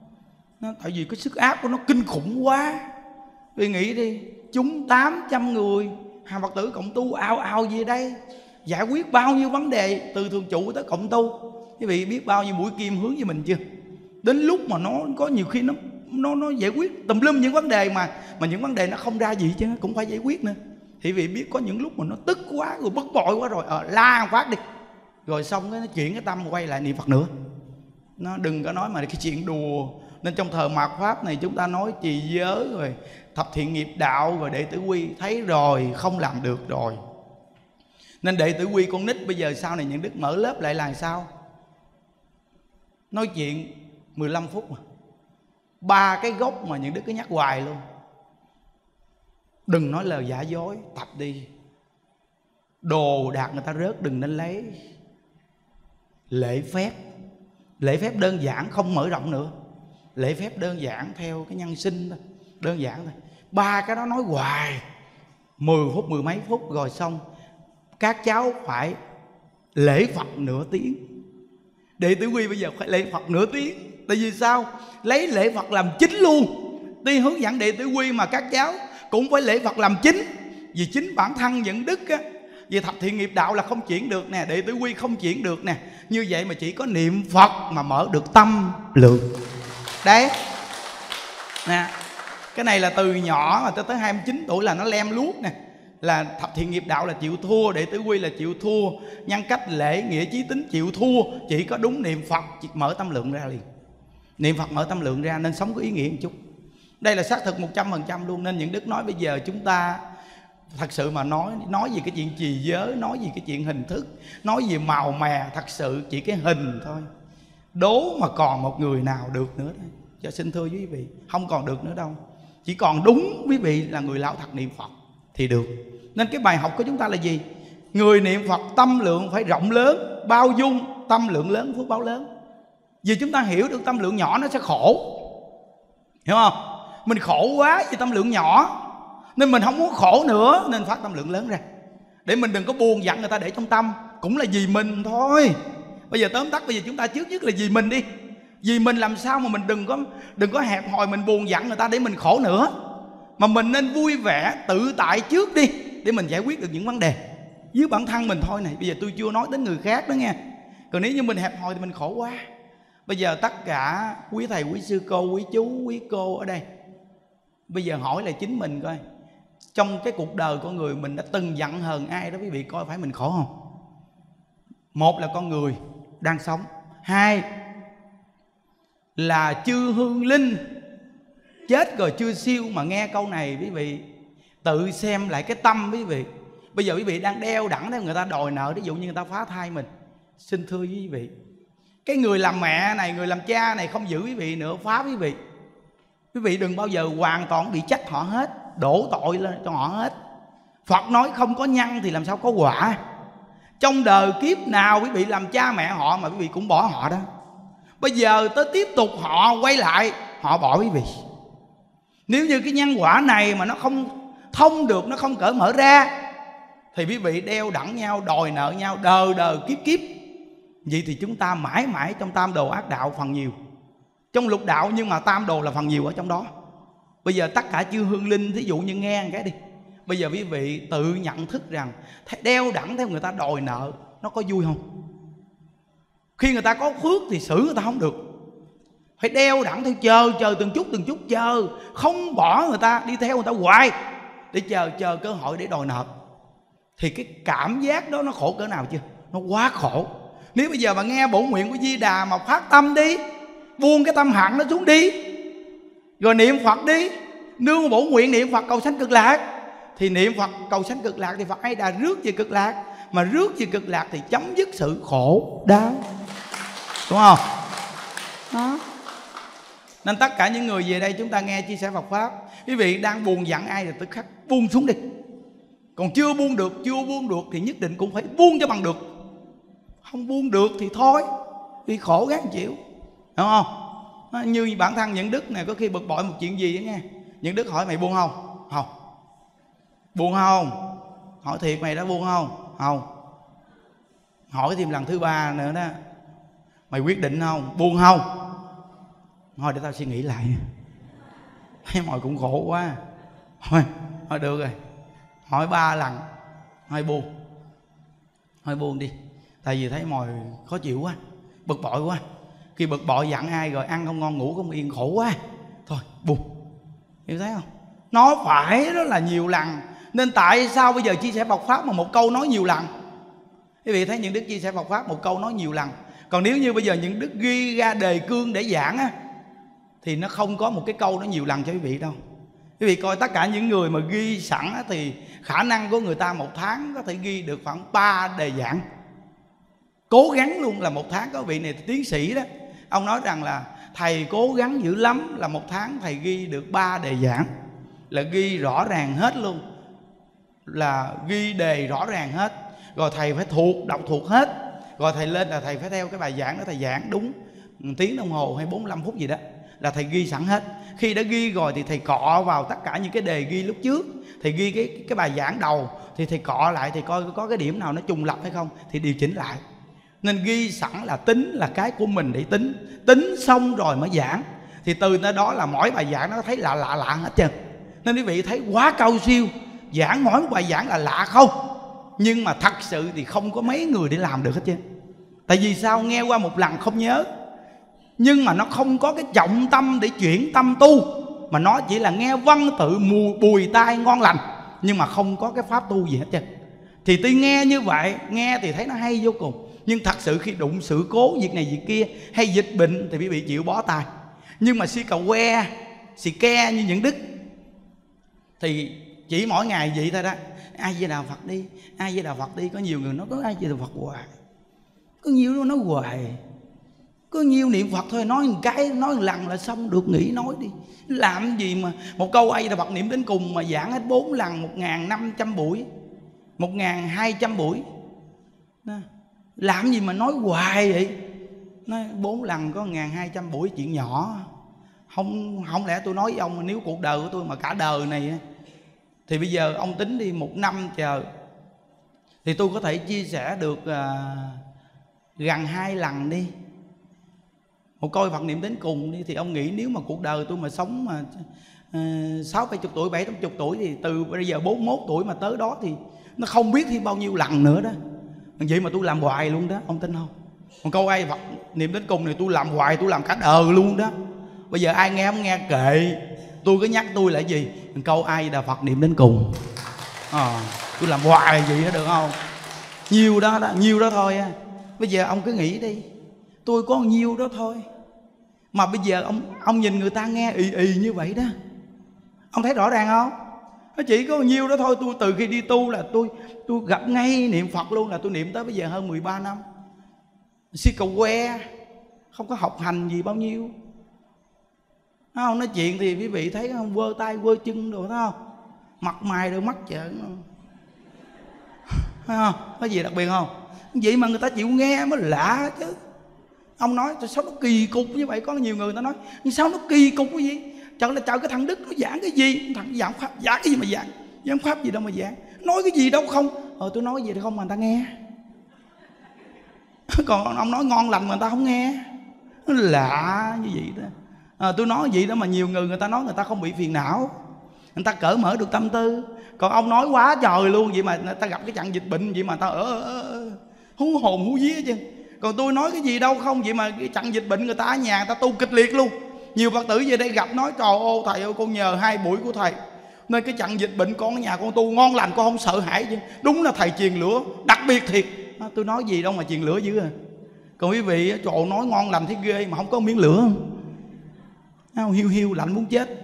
Speaker 1: Tại vì cái sức áp của nó kinh khủng quá. Quý vị nghĩ đi, chúng 800 người hàng Phật tử cộng tu ào về đây giải quyết bao nhiêu vấn đề từ thường trụ tới cộng tu. Quý vị biết bao nhiêu mũi kim hướng với mình chưa? Đến lúc mà nó có nhiều khi nó giải quyết tùm lum những vấn đề mà những vấn đề nó không ra gì chứ cũng phải giải quyết nữa. Thì quý vị biết có những lúc mà nó tức quá rồi, bực bội quá rồi, la một phát đi, rồi xong cái nó chuyển cái tâm quay lại niệm Phật nữa. Nó đừng có nói mà cái chuyện đùa. Nên trong thời mạt Pháp này chúng ta nói trì giới rồi thập thiện nghiệp đạo rồi đệ tử quy, thấy rồi không làm được rồi. Nên đệ tử quy con nít bây giờ sau này những đức mở lớp lại là sao? Nói chuyện 15 phút mà 3 cái gốc mà những đức cứ nhắc hoài luôn. Đừng nói lời giả dối, tập đi. Đồ đạc người ta rớt đừng nên lấy. Lễ phép đơn giản không mở rộng nữa. Lễ phép đơn giản theo cái nhân sinh thôi, đơn giản thôi. 3 cái đó nói hoài 10 phút, 10 mấy phút rồi xong. Các cháu phải lễ Phật nửa tiếng. Đệ tử quy bây giờ phải lễ Phật nửa tiếng. Tại vì sao? Lấy lễ Phật làm chính luôn. Tuy hướng dẫn đệ tử quy mà các cháu cũng phải lễ Phật làm chính. Vì chính bản thân những đức á, về thập thiện nghiệp đạo là không chuyển được nè, đệ tử quy không chuyển được nè. Như vậy mà chỉ có niệm Phật mà mở được tâm lượng. Đấy nè, cái này là từ nhỏ mà tới 29 tuổi là nó lem luốc nè. là thập thiện nghiệp đạo là chịu thua, đệ tử quy là chịu thua, nhân cách lễ nghĩa trí tính chịu thua. Chỉ có đúng niệm Phật chỉ mở tâm lượng ra liền. Niệm Phật mở tâm lượng ra nên sống có ý nghĩa một chút. Đây là xác thực 100% luôn. Nên những đức nói bây giờ chúng ta thật sự mà nói về cái chuyện trì giới, nói về cái chuyện hình thức, nói về màu mè, thật sự chỉ cái hình thôi. Đố mà còn một người nào được nữa đây. Cho xin thưa quý vị, không còn được nữa đâu. Chỉ còn đúng quý vị là người lão thật niệm Phật thì được. Nên cái bài học của chúng ta là gì? Người niệm Phật tâm lượng phải rộng lớn, bao dung. Tâm lượng lớn phước báo lớn. Vì chúng ta hiểu được tâm lượng nhỏ nó sẽ khổ, hiểu không? Mình khổ quá vì tâm lượng nhỏ nên mình không muốn khổ nữa, nên phát tâm lượng lớn ra. Để mình đừng có buồn giận người ta để trong tâm. Cũng là vì mình thôi. Bây giờ tóm tắt, bây giờ chúng ta trước nhất là vì mình đi. Vì mình làm sao mà mình đừng có hẹp hòi, mình buồn giận người ta để mình khổ nữa. Mà mình nên vui vẻ, tự tại trước đi, để mình giải quyết được những vấn đề với bản thân mình thôi này. Bây giờ tôi chưa nói đến người khác đó nghe. Còn nếu như mình hẹp hòi thì mình khổ quá. Bây giờ tất cả quý thầy, quý sư cô, quý chú, quý cô ở đây, bây giờ hỏi lại chính mình coi, trong cái cuộc đời con người mình đã từng giận hờn ai đó quý vị coi phải mình khổ không? Một là con người đang sống, hai là chư hương linh chết rồi chưa siêu mà nghe câu này. Quý vị tự xem lại cái tâm quý vị. Bây giờ quý vị đang đeo đẳng theo người ta đòi nợ, ví dụ như người ta phá thai mình. Xin thưa quý vị, cái người làm mẹ này, người làm cha này không giữ quý vị nữa, phá quý vị. Quý vị đừng bao giờ hoàn toàn bị trách họ hết, đổ tội lên cho họ hết. Phật nói không có nhân thì làm sao có quả. Trong đời kiếp nào quý vị làm cha mẹ họ mà quý vị cũng bỏ họ đó. Bây giờ tới tiếp tục họ quay lại, họ bỏ quý vị. Nếu như cái nhân quả này mà nó không thông được, nó không cởi mở ra, thì quý vị đeo đẳng nhau, đòi nợ nhau, đời đời kiếp kiếp. Vậy thì chúng ta mãi mãi trong tam đồ ác đạo phần nhiều, trong lục đạo nhưng mà tam đồ là phần nhiều ở trong đó. Bây giờ tất cả chư hương linh, thí dụ như nghe cái đi, bây giờ quý vị tự nhận thức rằng đeo đẳng theo người ta đòi nợ nó có vui không? Khi người ta có phước thì xử người ta không được, phải đeo đẳng theo, chờ từng chút chờ, không bỏ người ta, đi theo người ta hoài để chờ cơ hội để đòi nợ. Thì cái cảm giác đó nó khổ cỡ nào chưa? Nó quá khổ. Nếu bây giờ mà nghe bổn nguyện của Di Đà mà phát tâm đi, buông cái tâm hận nó xuống đi, rồi niệm Phật đi, nương bổn nguyện niệm Phật cầu sanh cực lạc, thì niệm Phật cầu sanh cực lạc thì Phật A Di Đà rước về cực lạc. Mà rước về cực lạc thì chấm dứt sự khổ đau, đúng không? Đó. Nên tất cả những người về đây chúng ta nghe chia sẻ Phật Pháp, quý vị đang buồn giận ai thì tức khắc buông xuống đi. Còn chưa buông được thì nhất định cũng phải buông cho bằng được. Không buông được thì thôi, vì khổ gắng chịu, đúng không? Như bản thân những đức này có khi bực bội một chuyện gì đó nghe, những đức hỏi mày buông không? Không. Buông không? Hỏi thiệt mày đã buông không? Không. Hỏi thêm lần thứ ba nữa đó, mày quyết định không? Buông không? Thôi để tao suy nghĩ lại. Thấy mày cũng khổ quá. Thôi được rồi, hỏi 3 lần, thôi buông đi. Tại vì thấy mồi khó chịu quá, bực bội quá. Khi bực bội giận ai rồi ăn không ngon, ngủ không yên, khổ quá, thôi buông. Hiểu thấy không? Nó phải đó là nhiều lần. Nên tại sao bây giờ chia sẻ Phật Pháp mà một câu nói nhiều lần? Quý vị thấy những đức chia sẻ Phật Pháp một câu nói nhiều lần. Còn nếu như bây giờ những đức ghi ra đề cương để giảng á, thì nó không có một cái câu nó nhiều lần cho quý vị đâu. Quý vị coi tất cả những người mà ghi sẵn á, thì khả năng của người ta một tháng có thể ghi được khoảng 3 đề giảng. Cố gắng luôn là một tháng. Có vị này tiến sĩ đó, ông nói rằng là thầy cố gắng dữ lắm, là một tháng thầy ghi được 3 đề giảng, là ghi rõ ràng hết luôn, là ghi đề rõ ràng hết. Rồi thầy phải đọc thuộc hết. Rồi thầy lên là thầy phải theo cái bài giảng đó, thầy giảng đúng 1 tiếng đồng hồ hay 45 phút gì đó, là thầy ghi sẵn hết. Khi đã ghi rồi thì thầy cọ vào tất cả những cái đề ghi lúc trước. Thầy ghi cái bài giảng đầu thì thầy cọ lại, thì coi có cái điểm nào nó trùng lặp hay không thì điều chỉnh lại. Nên ghi sẵn là tính là cái của mình để tính xong rồi mới giảng. Thì từ nơi đó là mỗi bài giảng nó thấy lạ hết trơn. Nên quý vị thấy quá cao siêu, giảng mỗi một bài giảng là lạ không, nhưng mà thật sự thì không có mấy người để làm được hết trơn. Tại vì sao? Nghe qua một lần không nhớ, nhưng mà nó không có cái trọng tâm để chuyển tâm tu, mà nó chỉ là nghe văn tự bùi tai ngon lành, nhưng mà không có cái pháp tu gì hết trơn. Thì tuy nghe như vậy, nghe thì thấy nó hay vô cùng, nhưng thật sự khi đụng sự cố việc này việc kia hay dịch bệnh thì quý vị chịu bó tay. Nhưng mà si cầu que, si ke như những đức thì chỉ mỗi ngày vậy thôi đó. Ai Di Đà Phật đi, Ai Di Đà Phật đi. Có nhiều người nói có Ai Di Đà Phật hoài, có nhiều nó nói hoài, có nhiều niệm Phật thôi, nói một cái, nói một lần là xong, được nghỉ nói đi. Làm gì mà một câu Ai Di Đà Phật niệm đến cùng mà giảng hết 4 lần 1.500 buổi, 1.200 buổi. Làm gì mà nói hoài vậy? Nói 4 lần có 1.200 buổi chuyện nhỏ. Không lẽ tôi nói với ông nếu cuộc đời của tôi mà cả đời này thì bây giờ ông tính đi 1 năm chờ thì tôi có thể chia sẻ được gần 2 lần đi. Một câu Phật niệm đến cùng đi, thì ông nghĩ nếu mà cuộc đời tôi mà sống mà 60-70 tuổi, 70-80 tuổi thì từ bây giờ 41 tuổi mà tới đó thì nó không biết thêm bao nhiêu lần nữa đó. Vậy mà tôi làm hoài luôn đó, ông tin không? Một câu ai Phật niệm đến cùng này tôi làm hoài, tôi làm cả đời luôn đó. Bây giờ ai nghe không nghe kệ, tôi cứ nhắc tôi là gì? Một câu Ai Đà Phật niệm đến cùng. Tôi làm hoài vậy đó được không? Nhiều đó, nhiều đó thôi. Bây giờ ông cứ nghĩ đi, tôi có nhiêu đó thôi mà bây giờ ông nhìn người ta nghe ì như vậy đó, ông thấy rõ ràng không? Nó chỉ có nhiêu đó thôi. Tôi từ khi đi tu là tôi gặp ngay niệm Phật luôn, là tôi niệm tới bây giờ hơn 13 năm. Si cầu que, không có học hành gì bao nhiêu. Không, nói chuyện thì quý vị thấy không, quơ tay quơ chân rồi thấy không? Mặt mày rồi mắt trợn, thấy không? Có gì đặc biệt không? Vậy mà người ta chịu nghe mới lạ chứ. Ông nói sao nó kỳ cục như vậy? Có nhiều người ta nói sao nó kỳ cục cái gì? Trời cái thằng Đức nó giảng cái gì? Thằng giảng pháp, giảng cái gì mà giảng? Giảng pháp gì đâu mà giảng? Nói cái gì đâu không? Tôi nói gì đâu không mà người ta nghe. Còn ông nói ngon lành mà người ta không nghe. Nó lạ như vậy đó. Tôi nói vậy đó mà nhiều người ta nói người ta không bị phiền não, người ta cởi mở được tâm tư. Còn ông nói quá trời luôn, vậy mà người ta gặp cái trận dịch bệnh vậy mà người ta hú hồn hú vía chứ. Còn tôi nói cái gì đâu không, vậy mà cái trận dịch bệnh người ta ở nhà người ta tu kịch liệt luôn. Nhiều Phật tử về đây gặp nói trời ơi thầy ơi, con nhờ 2 buổi của thầy nên cái trận dịch bệnh con ở nhà con tu ngon lành, con không sợ hãi chứ. Đúng là thầy truyền lửa đặc biệt thiệt. Tôi nói gì đâu mà truyền lửa dữ à. Còn quý vị trời nói ngon lành thấy ghê mà không có miếng lửa không? Hiu hiu lạnh muốn chết.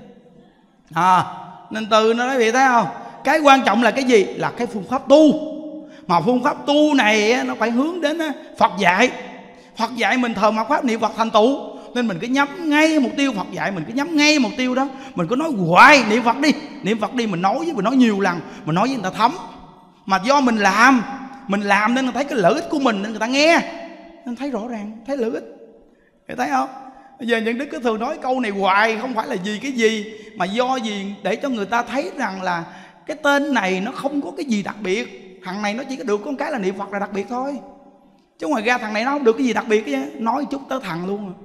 Speaker 1: Nên từ nó nói vị thấy không, cái quan trọng là cái gì? Là cái phương pháp tu. Mà phương pháp tu này nó phải hướng đến Phật dạy. Phật dạy mình thờ mạt pháp niệm Phật thành tựu, nên mình cứ nhắm ngay mục tiêu Phật dạy, mình cứ nhắm ngay mục tiêu đó. Mình cứ nói hoài niệm Phật đi, niệm Phật đi. Mình nói với mình nói nhiều lần, mình nói với người ta thấm. Mà do mình làm nên người thấy cái lợi ích của mình nên người ta nghe, nên thấy rõ ràng, thấy lợi ích. Người thấy không? Bây giờ những đức cứ thường nói câu này hoài, không phải là vì cái gì, mà do gì để cho người ta thấy rằng là cái tên này nó không có cái gì đặc biệt. Thằng này nó chỉ có được có cái là niệm Phật là đặc biệt thôi, chứ ngoài ra thằng này nó không được cái gì đặc biệt chứ. Nói chút tới thằng luôn rồi.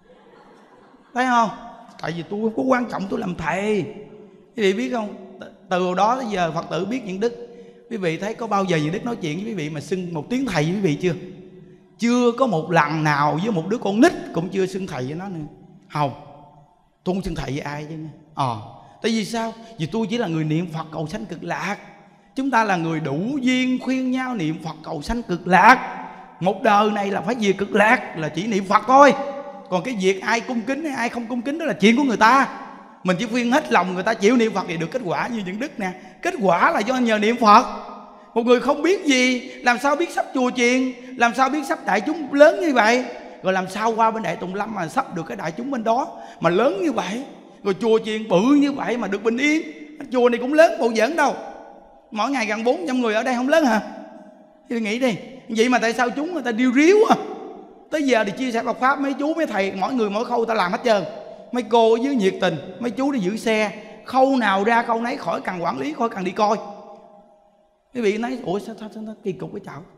Speaker 1: Thấy không? Tại vì tôi không có quan trọng, tôi làm thầy. Quý vị biết không, từ đó tới giờ Phật tử biết những đức. Quý vị thấy có bao giờ những đức nói chuyện với quý vị mà xưng một tiếng thầy với quý vị chưa? Chưa có một lần nào với một đứa con nít cũng chưa xưng thầy với nó nữa. Không, tôi không xưng thầy với ai chứ. Tại vì sao? Vì tôi chỉ là người niệm Phật cầu sanh cực lạc. Chúng ta là người đủ duyên khuyên nhau niệm Phật cầu sanh cực lạc. Một đời này là phải về cực lạc, là chỉ niệm Phật thôi. Còn cái việc ai cung kính hay ai không cung kính đó là chuyện của người ta. Mình chỉ khuyên hết lòng người ta chịu niệm Phật thì được kết quả như những đức nè. Kết quả là do nhờ niệm Phật. Một người không biết gì, làm sao biết sắp chùa chiền, làm sao biết sắp đại chúng lớn như vậy, rồi làm sao qua bên Đại Tùng Lâm mà sắp được cái đại chúng bên đó mà lớn như vậy, rồi chùa chiền bự như vậy mà được bình yên. Chùa này cũng lớn bộ giỡn đâu, mỗi ngày gần 400 người ở đây không lớn hả? Thì nghĩ đi, vậy mà tại sao chúng người ta điêu ríu à? Tới giờ thì chia sẻ Phật pháp, mấy chú mấy thầy mỗi người mỗi khâu ta làm hết trơn. Mấy cô ở dưới nhiệt tình, mấy chú đi giữ xe, khâu nào ra khâu nấy, khỏi cần quản lý, khỏi cần đi coi. Quý vị nói ủa sao nó kỳ cục cái chậu.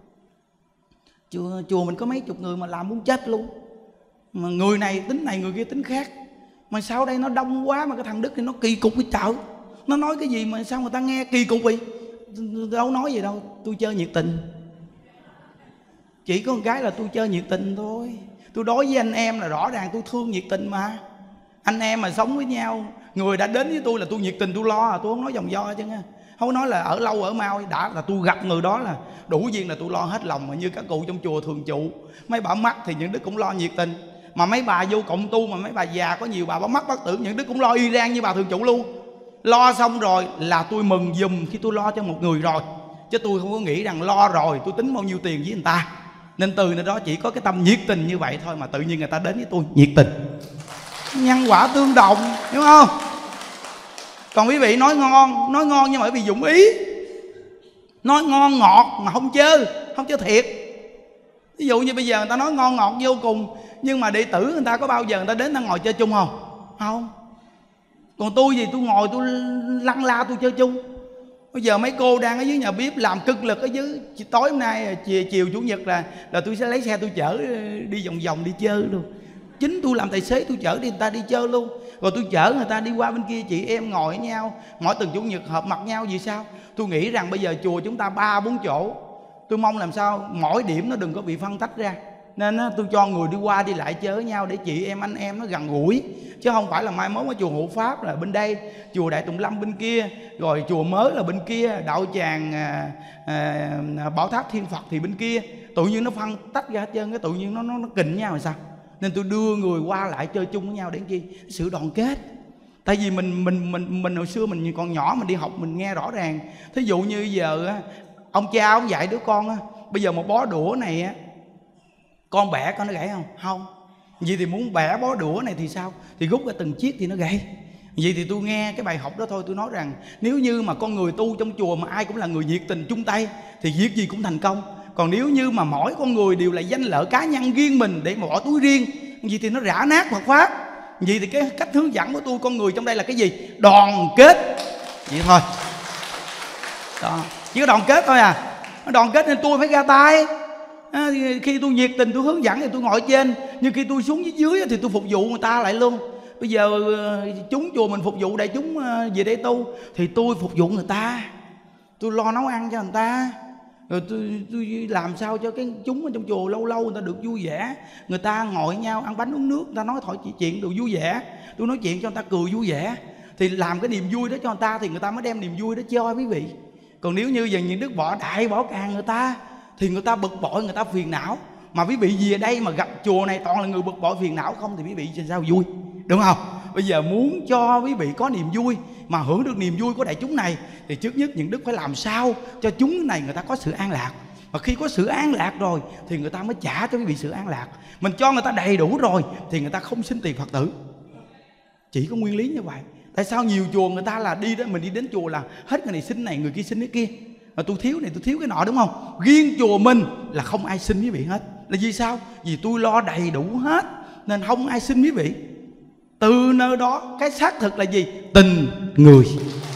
Speaker 1: Chùa mình có mấy chục người mà làm muốn chết luôn. Mà người này tính này, người kia tính khác. Mà sao đây nó đông quá mà cái thằng Đức thì nó kỳ cục cái chậu. Nó nói cái gì mà sao người ta nghe kỳ cục vậy? Đâu nói gì đâu, tôi chơi nhiệt tình. Chỉ có một cái là tôi chơi nhiệt tình thôi. Tôi đối với anh em là rõ ràng tôi thương nhiệt tình mà. Anh em mà sống với nhau, người đã đến với tôi là tôi nhiệt tình, tôi lo, tôi không nói vòng vo chứ nha. Không có nói là ở lâu ở mau, đã là tôi gặp người đó là đủ duyên là tôi lo hết lòng. Mà như các cụ trong chùa thường trụ, mấy bà mắc thì những đức cũng lo nhiệt tình. Mà mấy bà vô cộng tu mà mấy bà già có nhiều bà mắc bất tử, những đức cũng lo y rang như bà thường trụ luôn. Lo xong rồi là tôi mừng dùm khi tôi lo cho một người rồi, chứ tôi không có nghĩ rằng lo rồi tôi tính bao nhiêu tiền với người ta. Nên từ nơi đó chỉ có cái tâm nhiệt tình như vậy thôi mà tự nhiên người ta đến với tôi nhiệt tình. Nhân quả tương đồng, hiểu không? Còn quý vị nói ngon nhưng mà bởi vì dụng ý. Nói ngon ngọt mà không chơi thiệt. Ví dụ như bây giờ người ta nói ngon ngọt vô cùng, nhưng mà đệ tử người ta có bao giờ người ta đến ta ngồi chơi chung không? Không. Còn tôi gì tôi ngồi tôi lăn la tôi chơi chung. Bây giờ mấy cô đang ở dưới nhà bếp làm cực lực ở dưới, tối hôm nay chiều chủ nhật là tôi sẽ lấy xe tôi chở đi vòng vòng đi chơi luôn. Chính tôi làm tài xế tôi chở đi người ta đi chơi luôn. Rồi tôi chở người ta đi qua bên kia, chị em ngồi với nhau mỗi tuần chủ nhật hợp mặt nhau. Vì sao? Tôi nghĩ rằng bây giờ chùa chúng ta 3-4 chỗ, tôi mong làm sao mỗi điểm nó đừng có bị phân tách ra. Nên tôi cho người đi qua đi lại chơi với nhau để chị em anh em nó gần gũi. Chứ không phải là mai mốt ở chùa Hộ Pháp là bên đây, chùa Đại Tùng Lâm bên kia, rồi chùa mới là bên kia, đạo tràng Bảo Tháp Thiên Phật thì bên kia. Tự nhiên nó phân tách ra hết trơn, cái tự nhiên nó kình nhau rồi sao? Nên tôi đưa người qua lại chơi chung với nhau để chi? Sự đoàn kết. Tại vì mình hồi xưa mình còn nhỏ mình đi học mình nghe rõ ràng. Thí dụ như giờ ông cha ông dạy đứa con bây giờ một bó đũa này con bẻ con nó gãy không? Không. Vậy thì muốn bẻ bó đũa này thì sao? Thì rút ra từng chiếc thì nó gãy. Vậy thì tôi nghe cái bài học đó thôi, tôi nói rằng nếu như mà con người tu trong chùa mà ai cũng là người nhiệt tình chung tay thì việc gì cũng thành công. Còn nếu như mà mỗi con người đều là danh lợi cá nhân riêng mình để mà bỏ túi riêng, vậy thì nó rã nát Phật Pháp. Vậy thì cái cách hướng dẫn của tôi, con người trong đây là cái gì? Đoàn kết. Vậy thôi đó. Chỉ có đoàn kết thôi à. Nó đoàn kết nên tôi phải ra tay. Khi tôi nhiệt tình tôi hướng dẫn thì tôi ngồi trên, nhưng khi tôi xuống dưới thì tôi phục vụ người ta lại luôn. Bây giờ chúng chùa mình phục vụ đại chúng về đây tu thì tôi phục vụ người ta, tôi lo nấu ăn cho người ta, rồi tôi làm sao cho cái chúng ở trong chùa lâu lâu người ta được vui vẻ, người ta ngồi nhau ăn bánh uống nước, người ta nói thoại chuyện đều vui vẻ, tôi nói chuyện cho người ta cười vui vẻ, thì làm cái niềm vui đó cho người ta thì người ta mới đem niềm vui đó cho quý vị. Còn nếu như giờ những đức bỏ đại bỏ càng người ta thì người ta bực bội, người ta phiền não. Mà quý vị về đây mà gặp chùa này toàn là người bực bội phiền não không thì quý vị làm sao vui, đúng không? Bây giờ muốn cho quý vị có niềm vui mà hưởng được niềm vui của đại chúng này thì trước nhất những đức phải làm sao cho chúng này người ta có sự an lạc. Và khi có sự an lạc rồi thì người ta mới trả cho quý vị sự an lạc. Mình cho người ta đầy đủ rồi thì người ta không xin tiền Phật tử. Chỉ có nguyên lý như vậy. Tại sao nhiều chùa người ta là đi đó, mình đi đến chùa là hết người này xin này, người kia xin cái kia, mà tôi thiếu này tôi thiếu cái nọ, đúng không? Riêng chùa mình là không ai xin quý vị hết. Là vì sao? Vì tôi lo đầy đủ hết nên không ai xin quý vị. Từ nơi đó cái xác thực là gì? Tình người,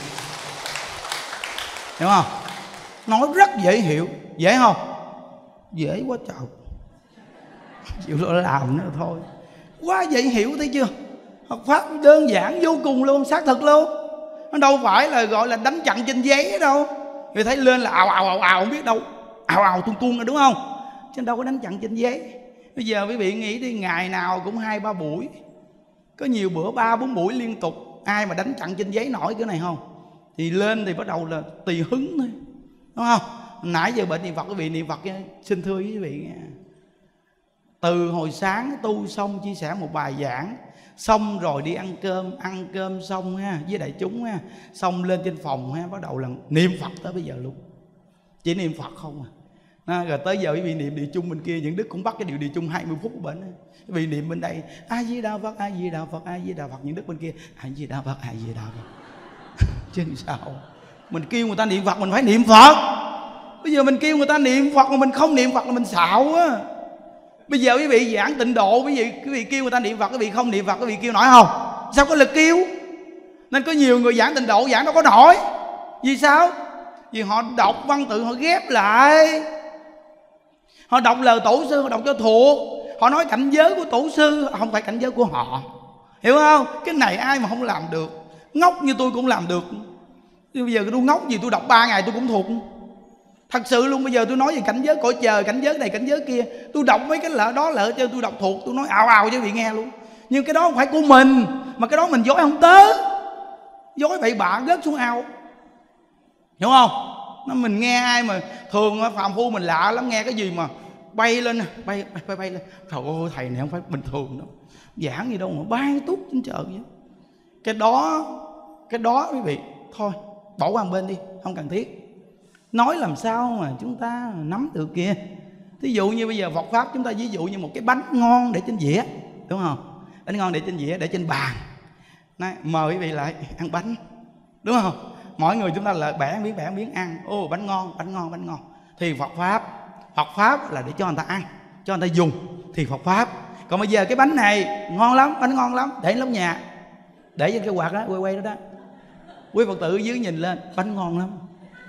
Speaker 1: hiểu không? Nói rất dễ hiểu. Dễ không? Dễ quá trời. Chịu lo làm nữa thôi. Quá dễ hiểu thấy chưa? Học Pháp đơn giản vô cùng luôn, xác thực luôn. Nó đâu phải là gọi là đánh chặn trên giấy đâu. Người thấy lên là ào ào ào ào không biết đâu, ào ào tuôn tuôn rồi, đúng không? Chứ đâu có đánh chặn trên giấy. Bây giờ quý vị nghĩ đi, ngày nào cũng 2-3 buổi, có nhiều bữa 3-4 buổi liên tục. Ai mà đánh chặn trên giấy nổi cái này không? Thì lên thì bắt đầu là tùy hứng thôi, đúng không? Nãy giờ bệnh niệm Phật, quý vị niệm Phật xin thưa quý vị nghe. Từ hồi sáng tu xong chia sẻ một bài giảng, xong rồi đi ăn cơm xong ha với đại chúng ha, xong lên trên phòng ha, bắt đầu là niệm Phật tới bây giờ luôn. Chỉ niệm Phật không à. Rồi tới giờ quý vị niệm địa chung bên kia, những đức cũng bắt cái điệu địa chung 20 phút của bệnh. Quý vị niệm bên đây A Di Đà Phật, A Di Đà Phật, A Di Đà Phật, những đức bên kia A Di Đà Phật, A Di Đà Phật. Chứ sao mình kêu người ta niệm Phật mình phải niệm Phật. Bây giờ mình kêu người ta niệm Phật mà mình không niệm Phật là mình xạo á. Bây giờ quý vị giảng tịnh độ, quý vị kêu người ta niệm Phật, quý vị không niệm Phật, quý vị kêu nổi không? Sao có lực kêu? Nên có nhiều người giảng tịnh độ giảng đâu có nổi. Vì sao? Vì họ đọc văn tự họ ghép lại, họ đọc lời tổ sư, họ đọc cho thuộc, họ nói cảnh giới của tổ sư không phải cảnh giới của họ, hiểu không? Cái này ai mà không làm được. Ngốc như tôi cũng làm được. Bây giờ tôi ngốc gì tôi đọc 3 ngày tôi cũng thuộc. Thật sự luôn. Bây giờ tôi nói về cảnh giới cõi trời, cảnh giới này cảnh giới kia, tôi đọc mấy cái lỡ đó lỡ cho tôi đọc thuộc, tôi nói ào ào cho vị nghe luôn. Nhưng cái đó không phải của mình, mà cái đó mình dối không tới, dối bậy bạ rớt xuống ao. Hiểu không? Nó mình nghe ai mà thường phàm phu mình lạ lắm, nghe cái gì mà bay lên, bay lên. Trời ơi, thầy này không phải bình thường đâu, giảng gì đâu mà bay tút trên trời vậy. Cái đó quý vị thôi bỏ qua một bên đi, không cần thiết. Nói làm sao mà chúng ta nắm được kìa. Thí dụ như bây giờ Phật pháp chúng ta ví dụ như một cái bánh ngon để trên dĩa, đúng không? Bánh ngon để trên dĩa, để trên bàn. Nói, mời quý vị lại ăn bánh, đúng không? Mỗi người chúng ta lại bẻ miếng ăn. Ô, bánh ngon. Thì Phật pháp là để cho người ta ăn, cho người ta dùng thì Phật pháp. Còn bây giờ cái bánh này ngon lắm, bánh ngon lắm, để lóc nhà, để trên cái quạt đó, quay đó đó. Quý Phật tử dưới nhìn lên, bánh ngon lắm,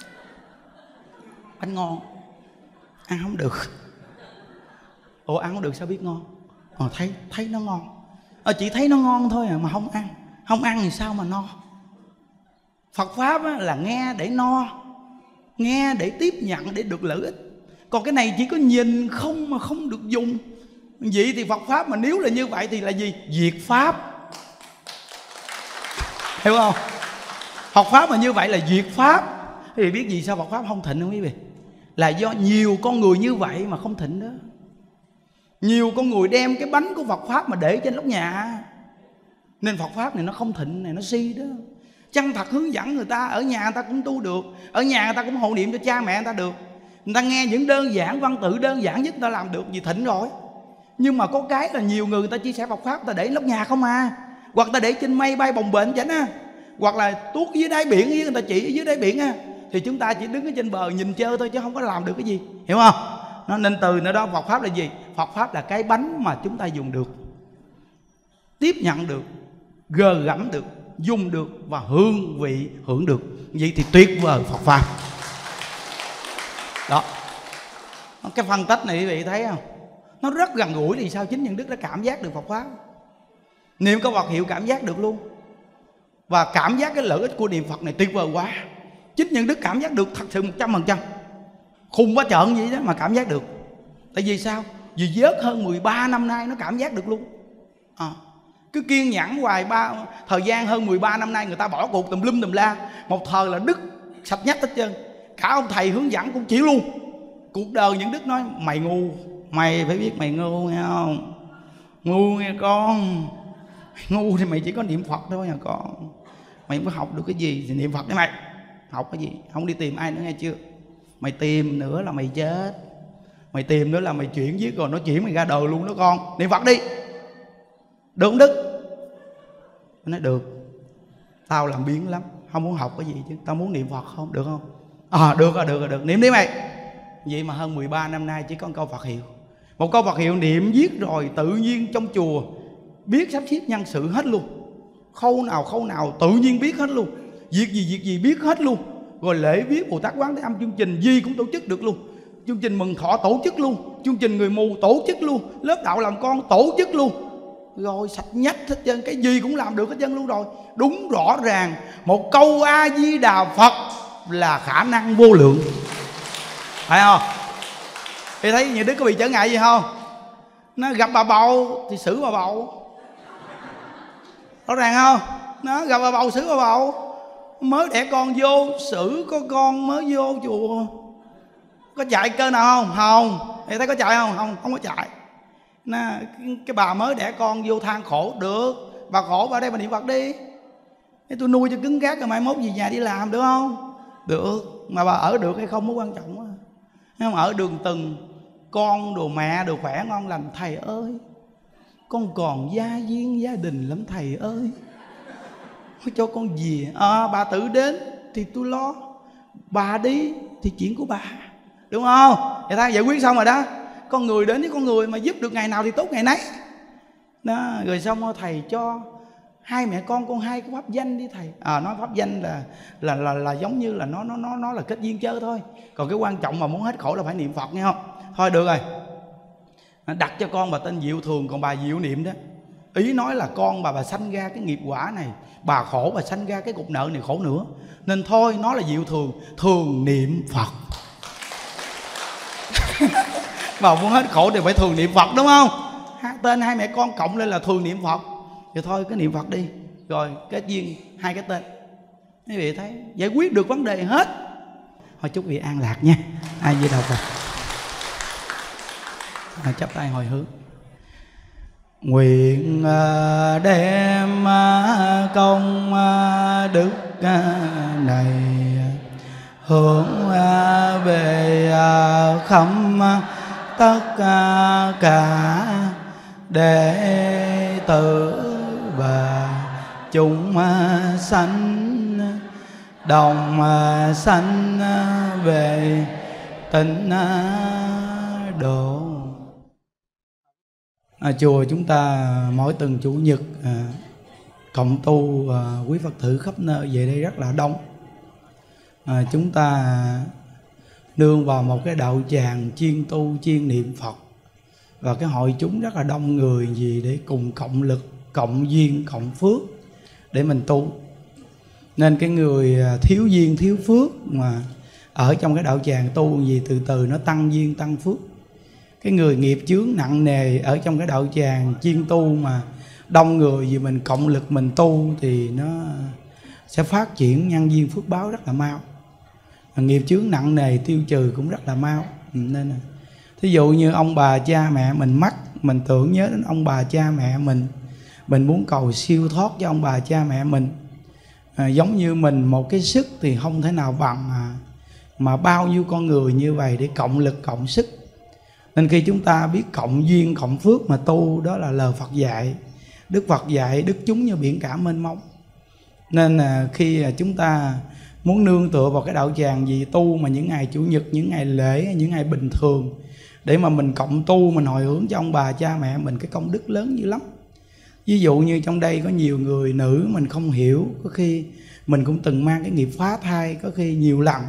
Speaker 1: bánh ngon, ăn không được. Ủa ăn không được sao biết ngon? Thấy nó ngon. Chỉ thấy nó ngon thôi mà không ăn thì sao mà no? Phật pháp là nghe để no, nghe để tiếp nhận, để được lợi ích. Còn cái này chỉ có nhìn không mà không được dùng. Vậy thì Phật pháp mà nếu là như vậy thì là gì? Diệt pháp. Hiểu không? Phật pháp mà như vậy là diệt pháp. Thì biết gì sao Phật pháp không thịnh không quý vị? Là do nhiều con người như vậy mà không thịnh đó. Nhiều con người đem cái bánh của Phật pháp mà để trên nóc nhà, nên Phật pháp này nó không thịnh, này nó si đó. Chân thật hướng dẫn người ta, ở nhà người ta cũng tu được, ở nhà người ta cũng hộ niệm cho cha mẹ người ta được, người ta nghe những đơn giản văn tự đơn giản nhất người ta làm được, vì thịnh rồi. Nhưng mà có cái là nhiều người ta chia sẻ Phật pháp, người ta để nóc nhà không à, hoặc ta để trên mây bay bồng bềnh chảnh á, hoặc là tuốt dưới đáy biển, với người ta chỉ ở dưới đáy biển á, thì chúng ta chỉ đứng ở trên bờ nhìn chơi thôi chứ không có làm được cái gì, hiểu không? Nên từ nơi đó Phật pháp là gì? Phật pháp là cái bánh mà chúng ta dùng được, tiếp nhận được, gờ gẫm được, dùng được và hương vị hưởng được. Vậy thì tuyệt vời Phật pháp. Đó, cái phân tích này quý vị thấy không? Nó rất gần gũi. Thì sao? Chính những đức đã cảm giác được Phật pháp. Niệm có Phật hiệu cảm giác được luôn. Và cảm giác cái lợi ích của niệm Phật này tuyệt vời quá. Chính những đức cảm giác được thật sự 100%. Khùng quá trợn vậy đó mà cảm giác được. Tại vì sao? Vì vớt hơn 13 năm nay nó cảm giác được luôn. Cứ kiên nhẫn hoài thời gian hơn 13 năm nay người ta bỏ cuộc tùm lum tùm la, một thời là đứt sạch nhách hết trơn. Cả ông thầy hướng dẫn cũng chỉ luôn. Cuộc đời những đức nói mày ngu, mày phải biết mày ngu nghe không? Ngu nghe con. Ngu thì mày chỉ có niệm Phật thôi nha con. Mày không có học được cái gì thì niệm Phật đấy mày. Học cái gì? Không đi tìm ai nữa nghe chưa? Mày tìm nữa là mày chết. Mày tìm nữa là mày chuyển giết rồi nó chuyển mày ra đời luôn đó con. Niệm Phật đi. Được không Đức? Nó nói được. Tao làm biến lắm, không muốn học cái gì chứ. Tao muốn niệm Phật không? Được không? Được. Niệm đi mày. Vậy mà hơn 13 năm nay chỉ có một câu Phật hiệu. Một câu Phật hiệu niệm viết rồi tự nhiên trong chùa biết sắp xếp nhân sự hết luôn. Khâu nào tự nhiên biết hết luôn. Việc gì biết hết luôn. Rồi lễ viết Bồ Tát Quán Thế Âm chương trình gì cũng tổ chức được luôn. Chương trình mừng thọ tổ chức luôn. Chương trình người mù tổ chức luôn. Lớp đạo làm con tổ chức luôn. Rồi sạch nhách hết trơn, cái gì cũng làm được hết trơn luôn rồi. Đúng rõ ràng một câu A Di Đà Phật là khả năng vô lượng. Phải không? Thì thấy như Đức có bị trở ngại gì không? Nó gặp bà bầu thì xử bà bầu. Rõ ràng không? Nó gặp bà bầu xử bà bầu. Mới đẻ con vô xử có con mới vô chùa. Có chạy cơ nào không? Không. Thì thấy có chạy không? Không có chạy. Cái bà mới đẻ con vô than khổ. Được, bà khổ bà đây bà niệm Phật đi. Tôi nuôi cho cứng cáp rồi mai mốt về nhà đi làm được không? Được. Mà bà ở được hay không mới quan trọng quá. Không ở đường từng con đồ mẹ đồ khỏe ngon lành. Thầy ơi, con còn gia viên gia đình lắm thầy ơi, cho con về. Bà tự đến thì tôi lo, bà đi thì chuyện của bà, đúng không? Vậy ta giải quyết xong rồi đó. Con người đến với con người mà giúp được ngày nào thì tốt ngày nấy đó. Rồi xong thầy cho hai mẹ con hai cái pháp danh đi thầy. Nói pháp danh là giống như là nó là kết duyên chơi thôi. Còn cái quan trọng mà muốn hết khổ là phải niệm Phật nghe không? Thôi được rồi, đặt cho con bà tên Diệu Thường, còn bà Diệu Niệm đó. Ý nói là con bà sanh ra cái nghiệp quả này, bà khổ bà sanh ra cái cục nợ này khổ nữa. Nên thôi nó là Diệu Thường, thường niệm Phật. Bà muốn hết khổ thì phải thường niệm Phật đúng không? Tên hai mẹ con cộng lên là thường niệm Phật. Thì thôi cứ niệm Phật đi. Rồi kết duyên hai cái tên. Quý vị thấy giải quyết được vấn đề hết. Thôi chúc vị an lạc nha. A Di Đà Phật. Chắp tay hồi hướng. Nguyện đem công đức này hướng về khắp tất cả đệ tử và chúng sanh đồng sanh về tịnh độ. Chùa chúng ta mỗi tuần Chủ nhật cộng tu quý Phật tử khắp nơi về đây rất là đông. Chúng ta nương vào một cái đạo tràng chuyên tu chuyên niệm Phật, và cái hội chúng rất là đông người gì để cùng cộng lực, cộng duyên, cộng phước để mình tu. Nên cái người thiếu duyên thiếu phước mà ở trong cái đạo tràng tu gì từ từ nó tăng duyên tăng phước. Cái người nghiệp chướng nặng nề ở trong cái đạo tràng chuyên tu mà đông người vì mình cộng lực mình tu thì nó sẽ phát triển nhân duyên phước báo rất là mau. Nghiệp chướng nặng nề tiêu trừ cũng rất là mau. Nên thí dụ như ông bà cha mẹ mình mắc, mình tưởng nhớ đến ông bà cha mẹ mình muốn cầu siêu thoát cho ông bà cha mẹ mình. Giống như mình một cái sức thì không thể nào bằng mà bao nhiêu con người như vậy để cộng lực cộng sức. Nên khi chúng ta biết cộng duyên cộng phước mà tu, đó là lời Phật dạy. Đức Phật dạy đức chúng như biển cả mênh mông. Nên khi chúng ta muốn nương tựa vào cái đạo tràng gì tu mà những ngày Chủ nhật, những ngày lễ, những ngày bình thường để mà mình cộng tu, mình hồi hướng cho ông bà cha mẹ mình, cái công đức lớn dữ lắm. Ví dụ như trong đây có nhiều người nữ mình không hiểu, có khi mình cũng từng mang cái nghiệp phá thai, có khi nhiều lần.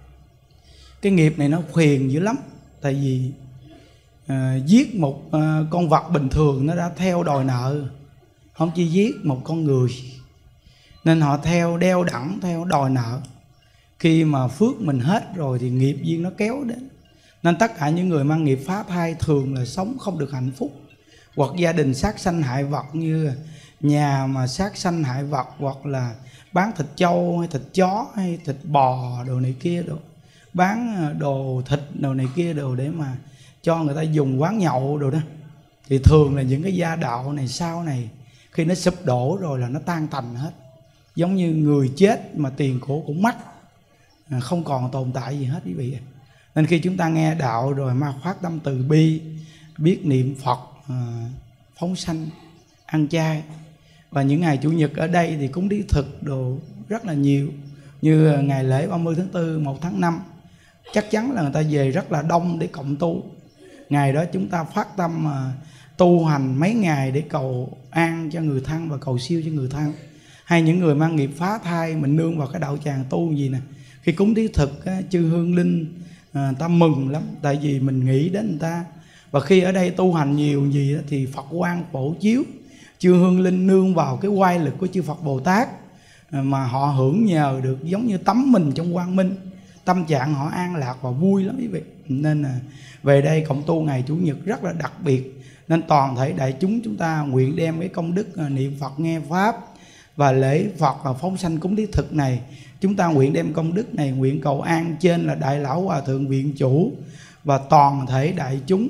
Speaker 1: Cái nghiệp này nó phiền dữ lắm. Tại vì giết một con vật bình thường nó đã theo đòi nợ, không chỉ giết một con người. Nên họ theo đeo đẳng, theo đòi nợ. Khi mà phước mình hết rồi thì nghiệp duyên nó kéo đến. Nên tất cả những người mang nghiệp phá thai thường là sống không được hạnh phúc. Hoặc gia đình sát sanh hại vật, như nhà mà sát sanh hại vật, hoặc là bán thịt trâu hay thịt chó hay thịt bò đồ này kia đồ, bán đồ thịt đồ này kia đồ để mà cho người ta dùng quán nhậu đồ đó. Thì thường là những cái gia đạo này sau này khi nó sụp đổ rồi là nó tan tành hết. Giống như người chết mà tiền của cũng mất, không còn tồn tại gì hết quý vị. Nên khi chúng ta nghe đạo rồi mà phát tâm từ bi, biết niệm Phật, phóng sanh, ăn chay. Và những ngày Chủ nhật ở đây thì cúng thí thực đồ rất là nhiều. Như ngày lễ 30 tháng 4, 1 tháng 5 chắc chắn là người ta về rất là đông để cộng tu. Ngày đó chúng ta phát tâm tu hành mấy ngày để cầu an cho người thân và cầu siêu cho người thân. Hay những người mang nghiệp phá thai, mình nương vào cái đạo tràng tu gì nè, khi cúng thí thực chư hương linh người ta mừng lắm, tại vì mình nghĩ đến người ta. Và khi ở đây tu hành nhiều gì đó, thì Phật quang phổ chiếu, chư hương linh nương vào cái oai lực của chư Phật Bồ Tát mà họ hưởng nhờ được giống như tắm mình trong quang minh. Tâm trạng họ an lạc và vui lắm quý vị. Nên về đây cộng tu ngày Chủ nhật rất là đặc biệt. Nên toàn thể đại chúng ta nguyện đem cái công đức niệm Phật nghe Pháp và lễ Phật và phóng sanh cúng thí thực này, chúng ta nguyện đem công đức này nguyện cầu an trên là Đại Lão Hòa Thượng Viện Chủ và toàn thể đại chúng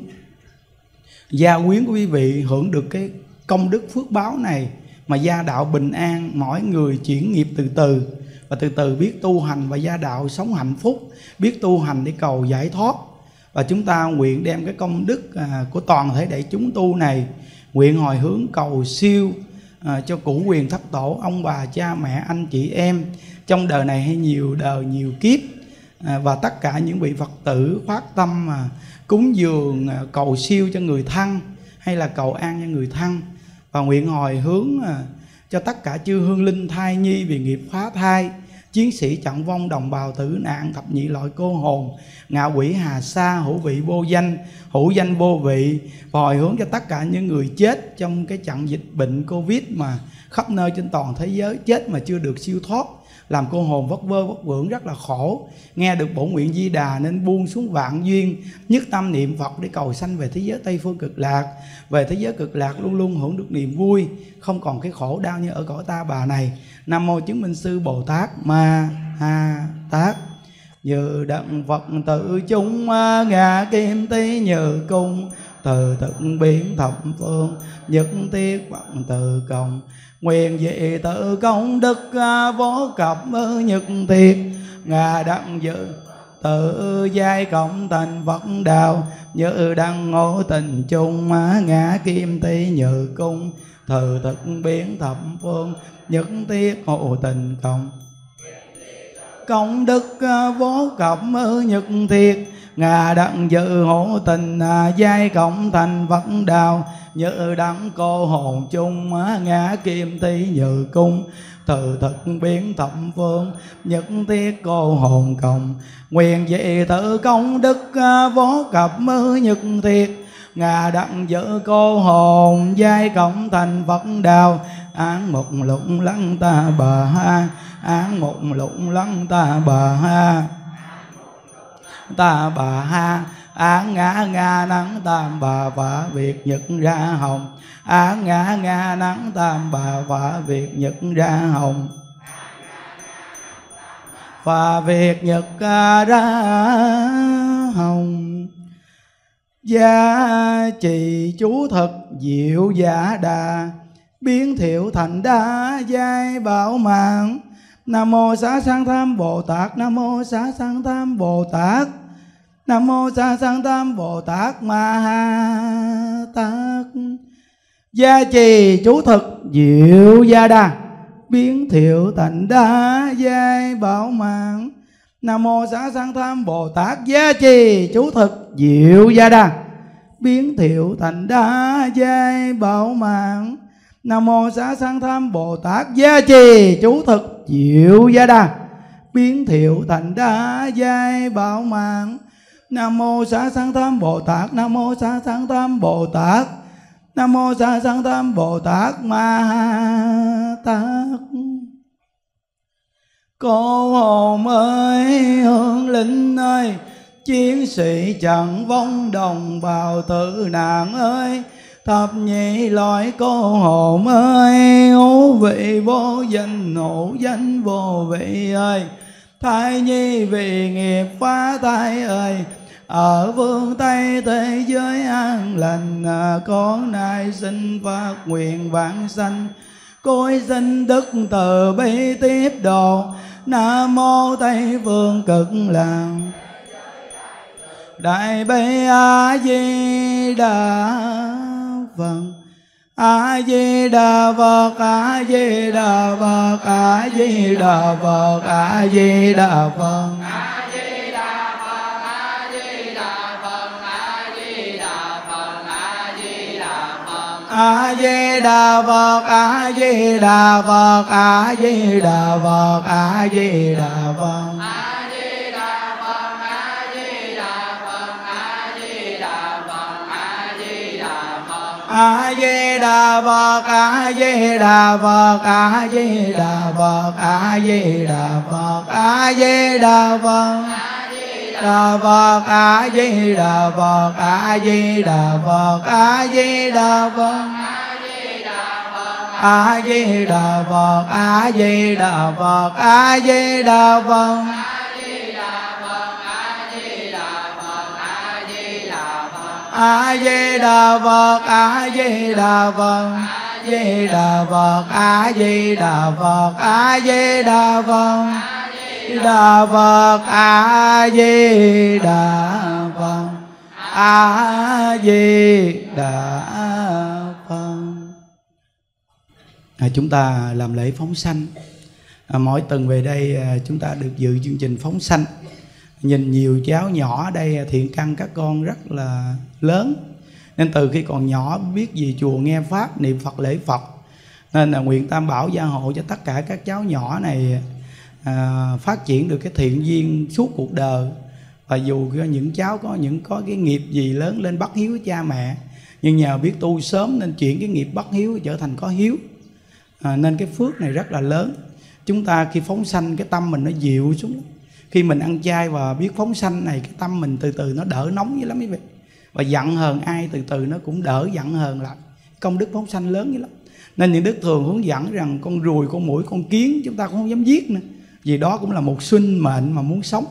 Speaker 1: gia quyến của quý vị hưởng được cái công đức phước báo này, mà gia đạo bình an, mỗi người chuyển nghiệp từ từ và từ từ biết tu hành và gia đạo sống hạnh phúc, biết tu hành để cầu giải thoát. Và chúng ta nguyện đem cái công đức của toàn thể đại chúng tu này nguyện hồi hướng cầu siêu cho cửu quyền thất tổ, ông bà cha mẹ anh chị em trong đời này hay nhiều đời nhiều kiếp, và tất cả những vị Phật tử phát tâm cúng dường cầu siêu cho người thân hay là cầu an cho người thân. Và nguyện hồi hướng cho tất cả chư hương linh thai nhi vì nghiệp phá thai, chiến sĩ trận vong, đồng bào tử nạn, thập nhị loại cô hồn, ngạ quỷ hà sa, hữu vị vô danh, hữu danh vô vị. Và hồi hướng cho tất cả những người chết trong cái trận dịch bệnh Covid mà khắp nơi trên toàn thế giới, chết mà chưa được siêu thoát, làm cô hồn vất vơ vất vưởng rất là khổ. Nghe được bổn nguyện Di Đà nên buông xuống vạn duyên, nhất tâm niệm Phật để cầu sanh về thế giới Tây Phương Cực Lạc. Về thế giới Cực Lạc luôn luôn hưởng được niềm vui, không còn cái khổ đau như ở cõi ta bà này. Nam mô Chứng Minh Sư Bồ Tát Ma Ha Tát. như đặng Phật tử chúng ngã kim tí như cung, từ thực biến thập phương nhất thiết bằng từ công, nguyện dị tự công đức vô cập nhất thiết, ngà đặng dự tự giai cộng thành Phật đạo, như đăng ngộ tình chung ngã kim tí như cung, từ thực biến thập phương nhất thiết hộ tình công, công đức vô cập nhất thiết, ngà đặng dự hộ tình giai cộng thành Phật đạo, như đặng cô hồn chung ngã kim tí như cung, từ thực biến thập phương nhất thiết cô hồn cộng, nguyện dị tự công đức vô cập nhất thiết, ngà đặng giữ cô hồn giai cộng thành Phật đạo, án một lụng lăng ta bà ha, án một lụng lăng ta bà ha, ta bà ha, án ngã nga nắng tam bà phá việc nhật ra hồng, án ngã nga nắng tam bà phá việc nhật ra hồng, phá việc nhật ra hồng. Gia trì chú thực diệu giả đà, biến thiệu thành đa giai bảo mạng. Nam mô Xá Sanh Tham Bồ Tát, Nam mô Xá Sanh Tham Bồ Tát, Nam mô Xá Sanh Tham Bồ Tát Ma Ha Tát. Gia trì chú thực diệu gia đà, biến thiệu thành đa giai bảo mạng. Nam mô Xá Sanh Tham Bồ Tát, gia trì chú thực diệu gia đà, biến thiệu thành đa giai bảo mạng. Nam mô Xá Sanh Tham Bồ Tát, gia trì chú thực diệu gia đà, biến thiệu thành đa giai bảo mạng. Nam mô Xá Sanh Tham Bồ Tát, Nam mô Xá Sanh Tham Bồ Tát, Nam mô Xá Sanh Tham Bồ Tát Ma Ha Tát. Cô hồn ơi, hương linh ơi, chiến sĩ chẳng vong đồng bào tử nạn ơi, thập nhị loại cô hồn ơi, ngũ vị vô danh, ngũ danh vô vị ơi, thai nhi vì nghiệp phá thai ơi, ở phương Tây thế giới an lành, con nay xin phát nguyện vãng sanh, cối xin đức từ bi tiếp độ. Nam mô Tây Phương Cực Lạc Đại Bi A Di Đà Phật. A Di Đà Phật, A Di Đà Phật, A Di Đà Phật, A Di Đà Phật. A Di Đà Phật, A Di Đà Phật, A Di Đà Phật, A Di Đà Phật. A Di Đà Phật, A Di Đà Phật, A Di Đà Phật, A Di Đà Phật, A Di Đà Phật. Đà Phật, A Di Đà Phật, A Di Đà Phật, A Di Đà Phật. A Di Đà Phật, A Di Đà Phật, A Di Đà Phật. A Di Đà Phật, A Di Đà Phật, Di Đà Phật, A Di Đà Phật, A Di Đà Phật. Đà Phật, A Di Đà Phật, A Di Đà Phật. Chúng ta làm lễ phóng sanh. Mỗi tuần về đây chúng ta được dự chương trình phóng sanh. Nhìn nhiều cháu nhỏ ở đây thiện căn các con rất là lớn, nên từ khi còn nhỏ biết về chùa nghe pháp niệm Phật lễ Phật, nên là nguyện Tam Bảo gia hộ cho tất cả các cháu nhỏ này phát triển được cái thiện duyên suốt cuộc đời. Và dù những cháu có cái nghiệp gì lớn lên bất hiếu với cha mẹ, nhưng nhờ biết tu sớm nên chuyển cái nghiệp bất hiếu trở thành có hiếu, nên cái phước này rất là lớn. Chúng ta khi phóng sanh cái tâm mình nó dịu xuống. Khi mình ăn chay và biết phóng sanh này, cái tâm mình từ từ nó đỡ nóng dữ lắm quý vị. Và giận hờn ai từ từ nó cũng đỡ giận hờn lại. Công đức phóng sanh lớn dữ lắm. Nên những đức thường hướng dẫn rằng con ruồi, con muỗi, con kiến chúng ta cũng không dám giết nữa, vì đó cũng là một sinh mệnh mà muốn sống.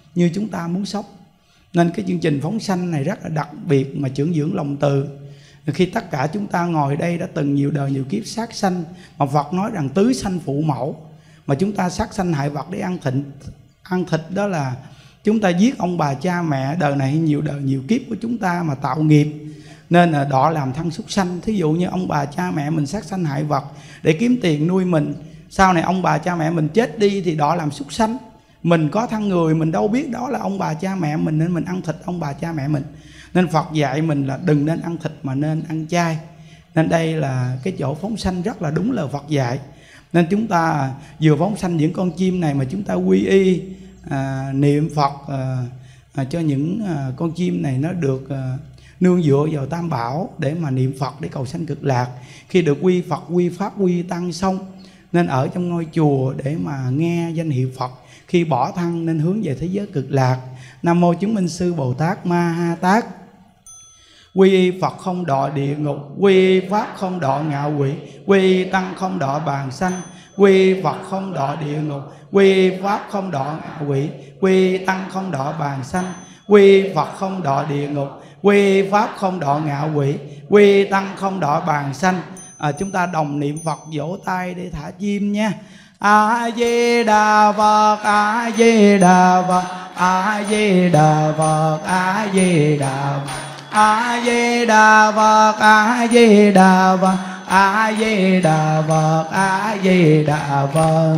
Speaker 1: như chúng ta muốn sống. Nên cái chương trình phóng sanh này rất là đặc biệt mà trưởng dưỡng lòng từ. Khi tất cả chúng ta ngồi đây đã từng nhiều đời nhiều kiếp sát sanh, mà Phật nói rằng tứ sanh phụ mẫu, mà chúng ta sát sanh hại vật để ăn thịt, đó là chúng ta giết ông bà cha mẹ đời này nhiều đời nhiều kiếp của chúng ta mà tạo nghiệp, nên là đọa làm thân súc sanh. Thí dụ như ông bà cha mẹ mình sát sanh hại vật để kiếm tiền nuôi mình, sau này ông bà cha mẹ mình chết đi thì đọa làm súc sanh. Mình có thân người, mình đâu biết đó là ông bà cha mẹ mình, nên mình ăn thịt ông bà cha mẹ mình. Nên Phật dạy mình là đừng nên ăn thịt mà nên ăn chay. Nên đây là cái chỗ phóng sanh rất là đúng lời Phật dạy. Nên chúng ta vừa phóng sanh những con chim này mà chúng ta quy y niệm Phật cho những con chim này nó được nương dựa vào Tam Bảo để mà niệm Phật để cầu sanh cực lạc. Khi được quy Phật, quy Pháp, quy Tăng xong nên ở trong ngôi chùa để mà nghe danh hiệu Phật. Khi bỏ thân nên hướng về thế giới cực lạc. Nam mô chứng minh sư Bồ Tát Ma Ha Tát. Quy y Phật không đọa địa ngục, quy y Pháp không đọa ngạ quỷ, quy y Tăng không đọa bàn sanh, quy y Phật không đọa địa ngục, quy y Pháp không đọa ngạ quỷ, quy y Tăng không đọa bàn sanh, quy y Phật không đọa địa ngục, quy y Pháp không đọa ngạ quỷ, quy y Tăng không đọa bàn sanh. Chúng ta đồng niệm Phật, vỗ tay để thả chim nha. A Di Đà Phật, A Di Đà Phật, A Di Đà Phật, A Di Đà Phật, A Di Đà Phật, A Di Đà Phật, A Di Đà Phật, A Di Đà Phật,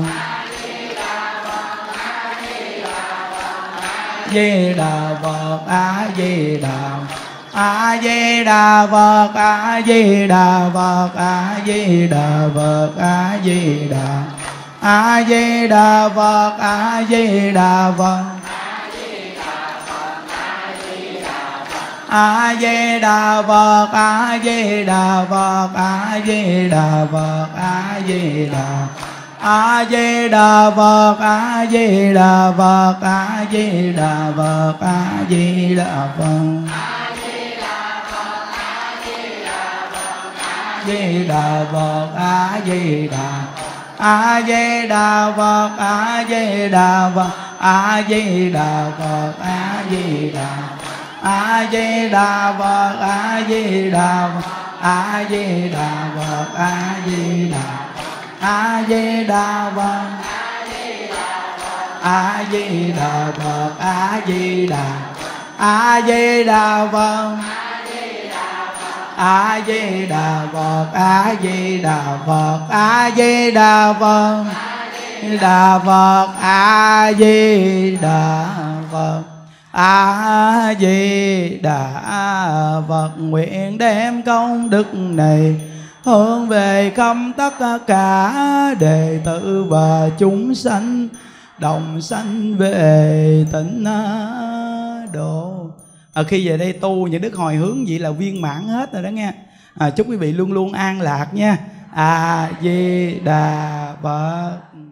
Speaker 1: Di Đà Phật, A Di Đà, A Di Đà Phật, A Di Đà Phật, A Di Đà Phật, A Di Đà, A Di Đà Phật, A Di Đà Phật, A Di Đà Phật, A Di Đà Phật, A Di Đà Phật, A Di Đà, A Di Đà Phật, A Di Đà Phật, A Di Đà Phật, A Di Đà Phật, Di Đà Phật, A Di Đà, A Di Đà Phật, A Di Đà Phật, A Di Đà Phật, A Di Đà, A Di Đà Phật, A Di Đà Phật, A Di Đà Phật, A Di Đà, A Di Đà Phật, A Di Đà Phật, A Di Đà, A Di Đà Phật, A Di Đà Phật, A Di Đà Phật, A Di Đà Phật, Đà Phật, A Di Đà Phật, A Di Đà Phật. Nguyện đem công đức này hướng về khắp tất cả đệ tử và chúng sanh đồng sanh về tịnh độ. Khi về đây tu những đức hồi hướng vậy là viên mãn hết rồi đó nghe. Chúc quý vị luôn luôn an lạc nha. A Di Đà Phật.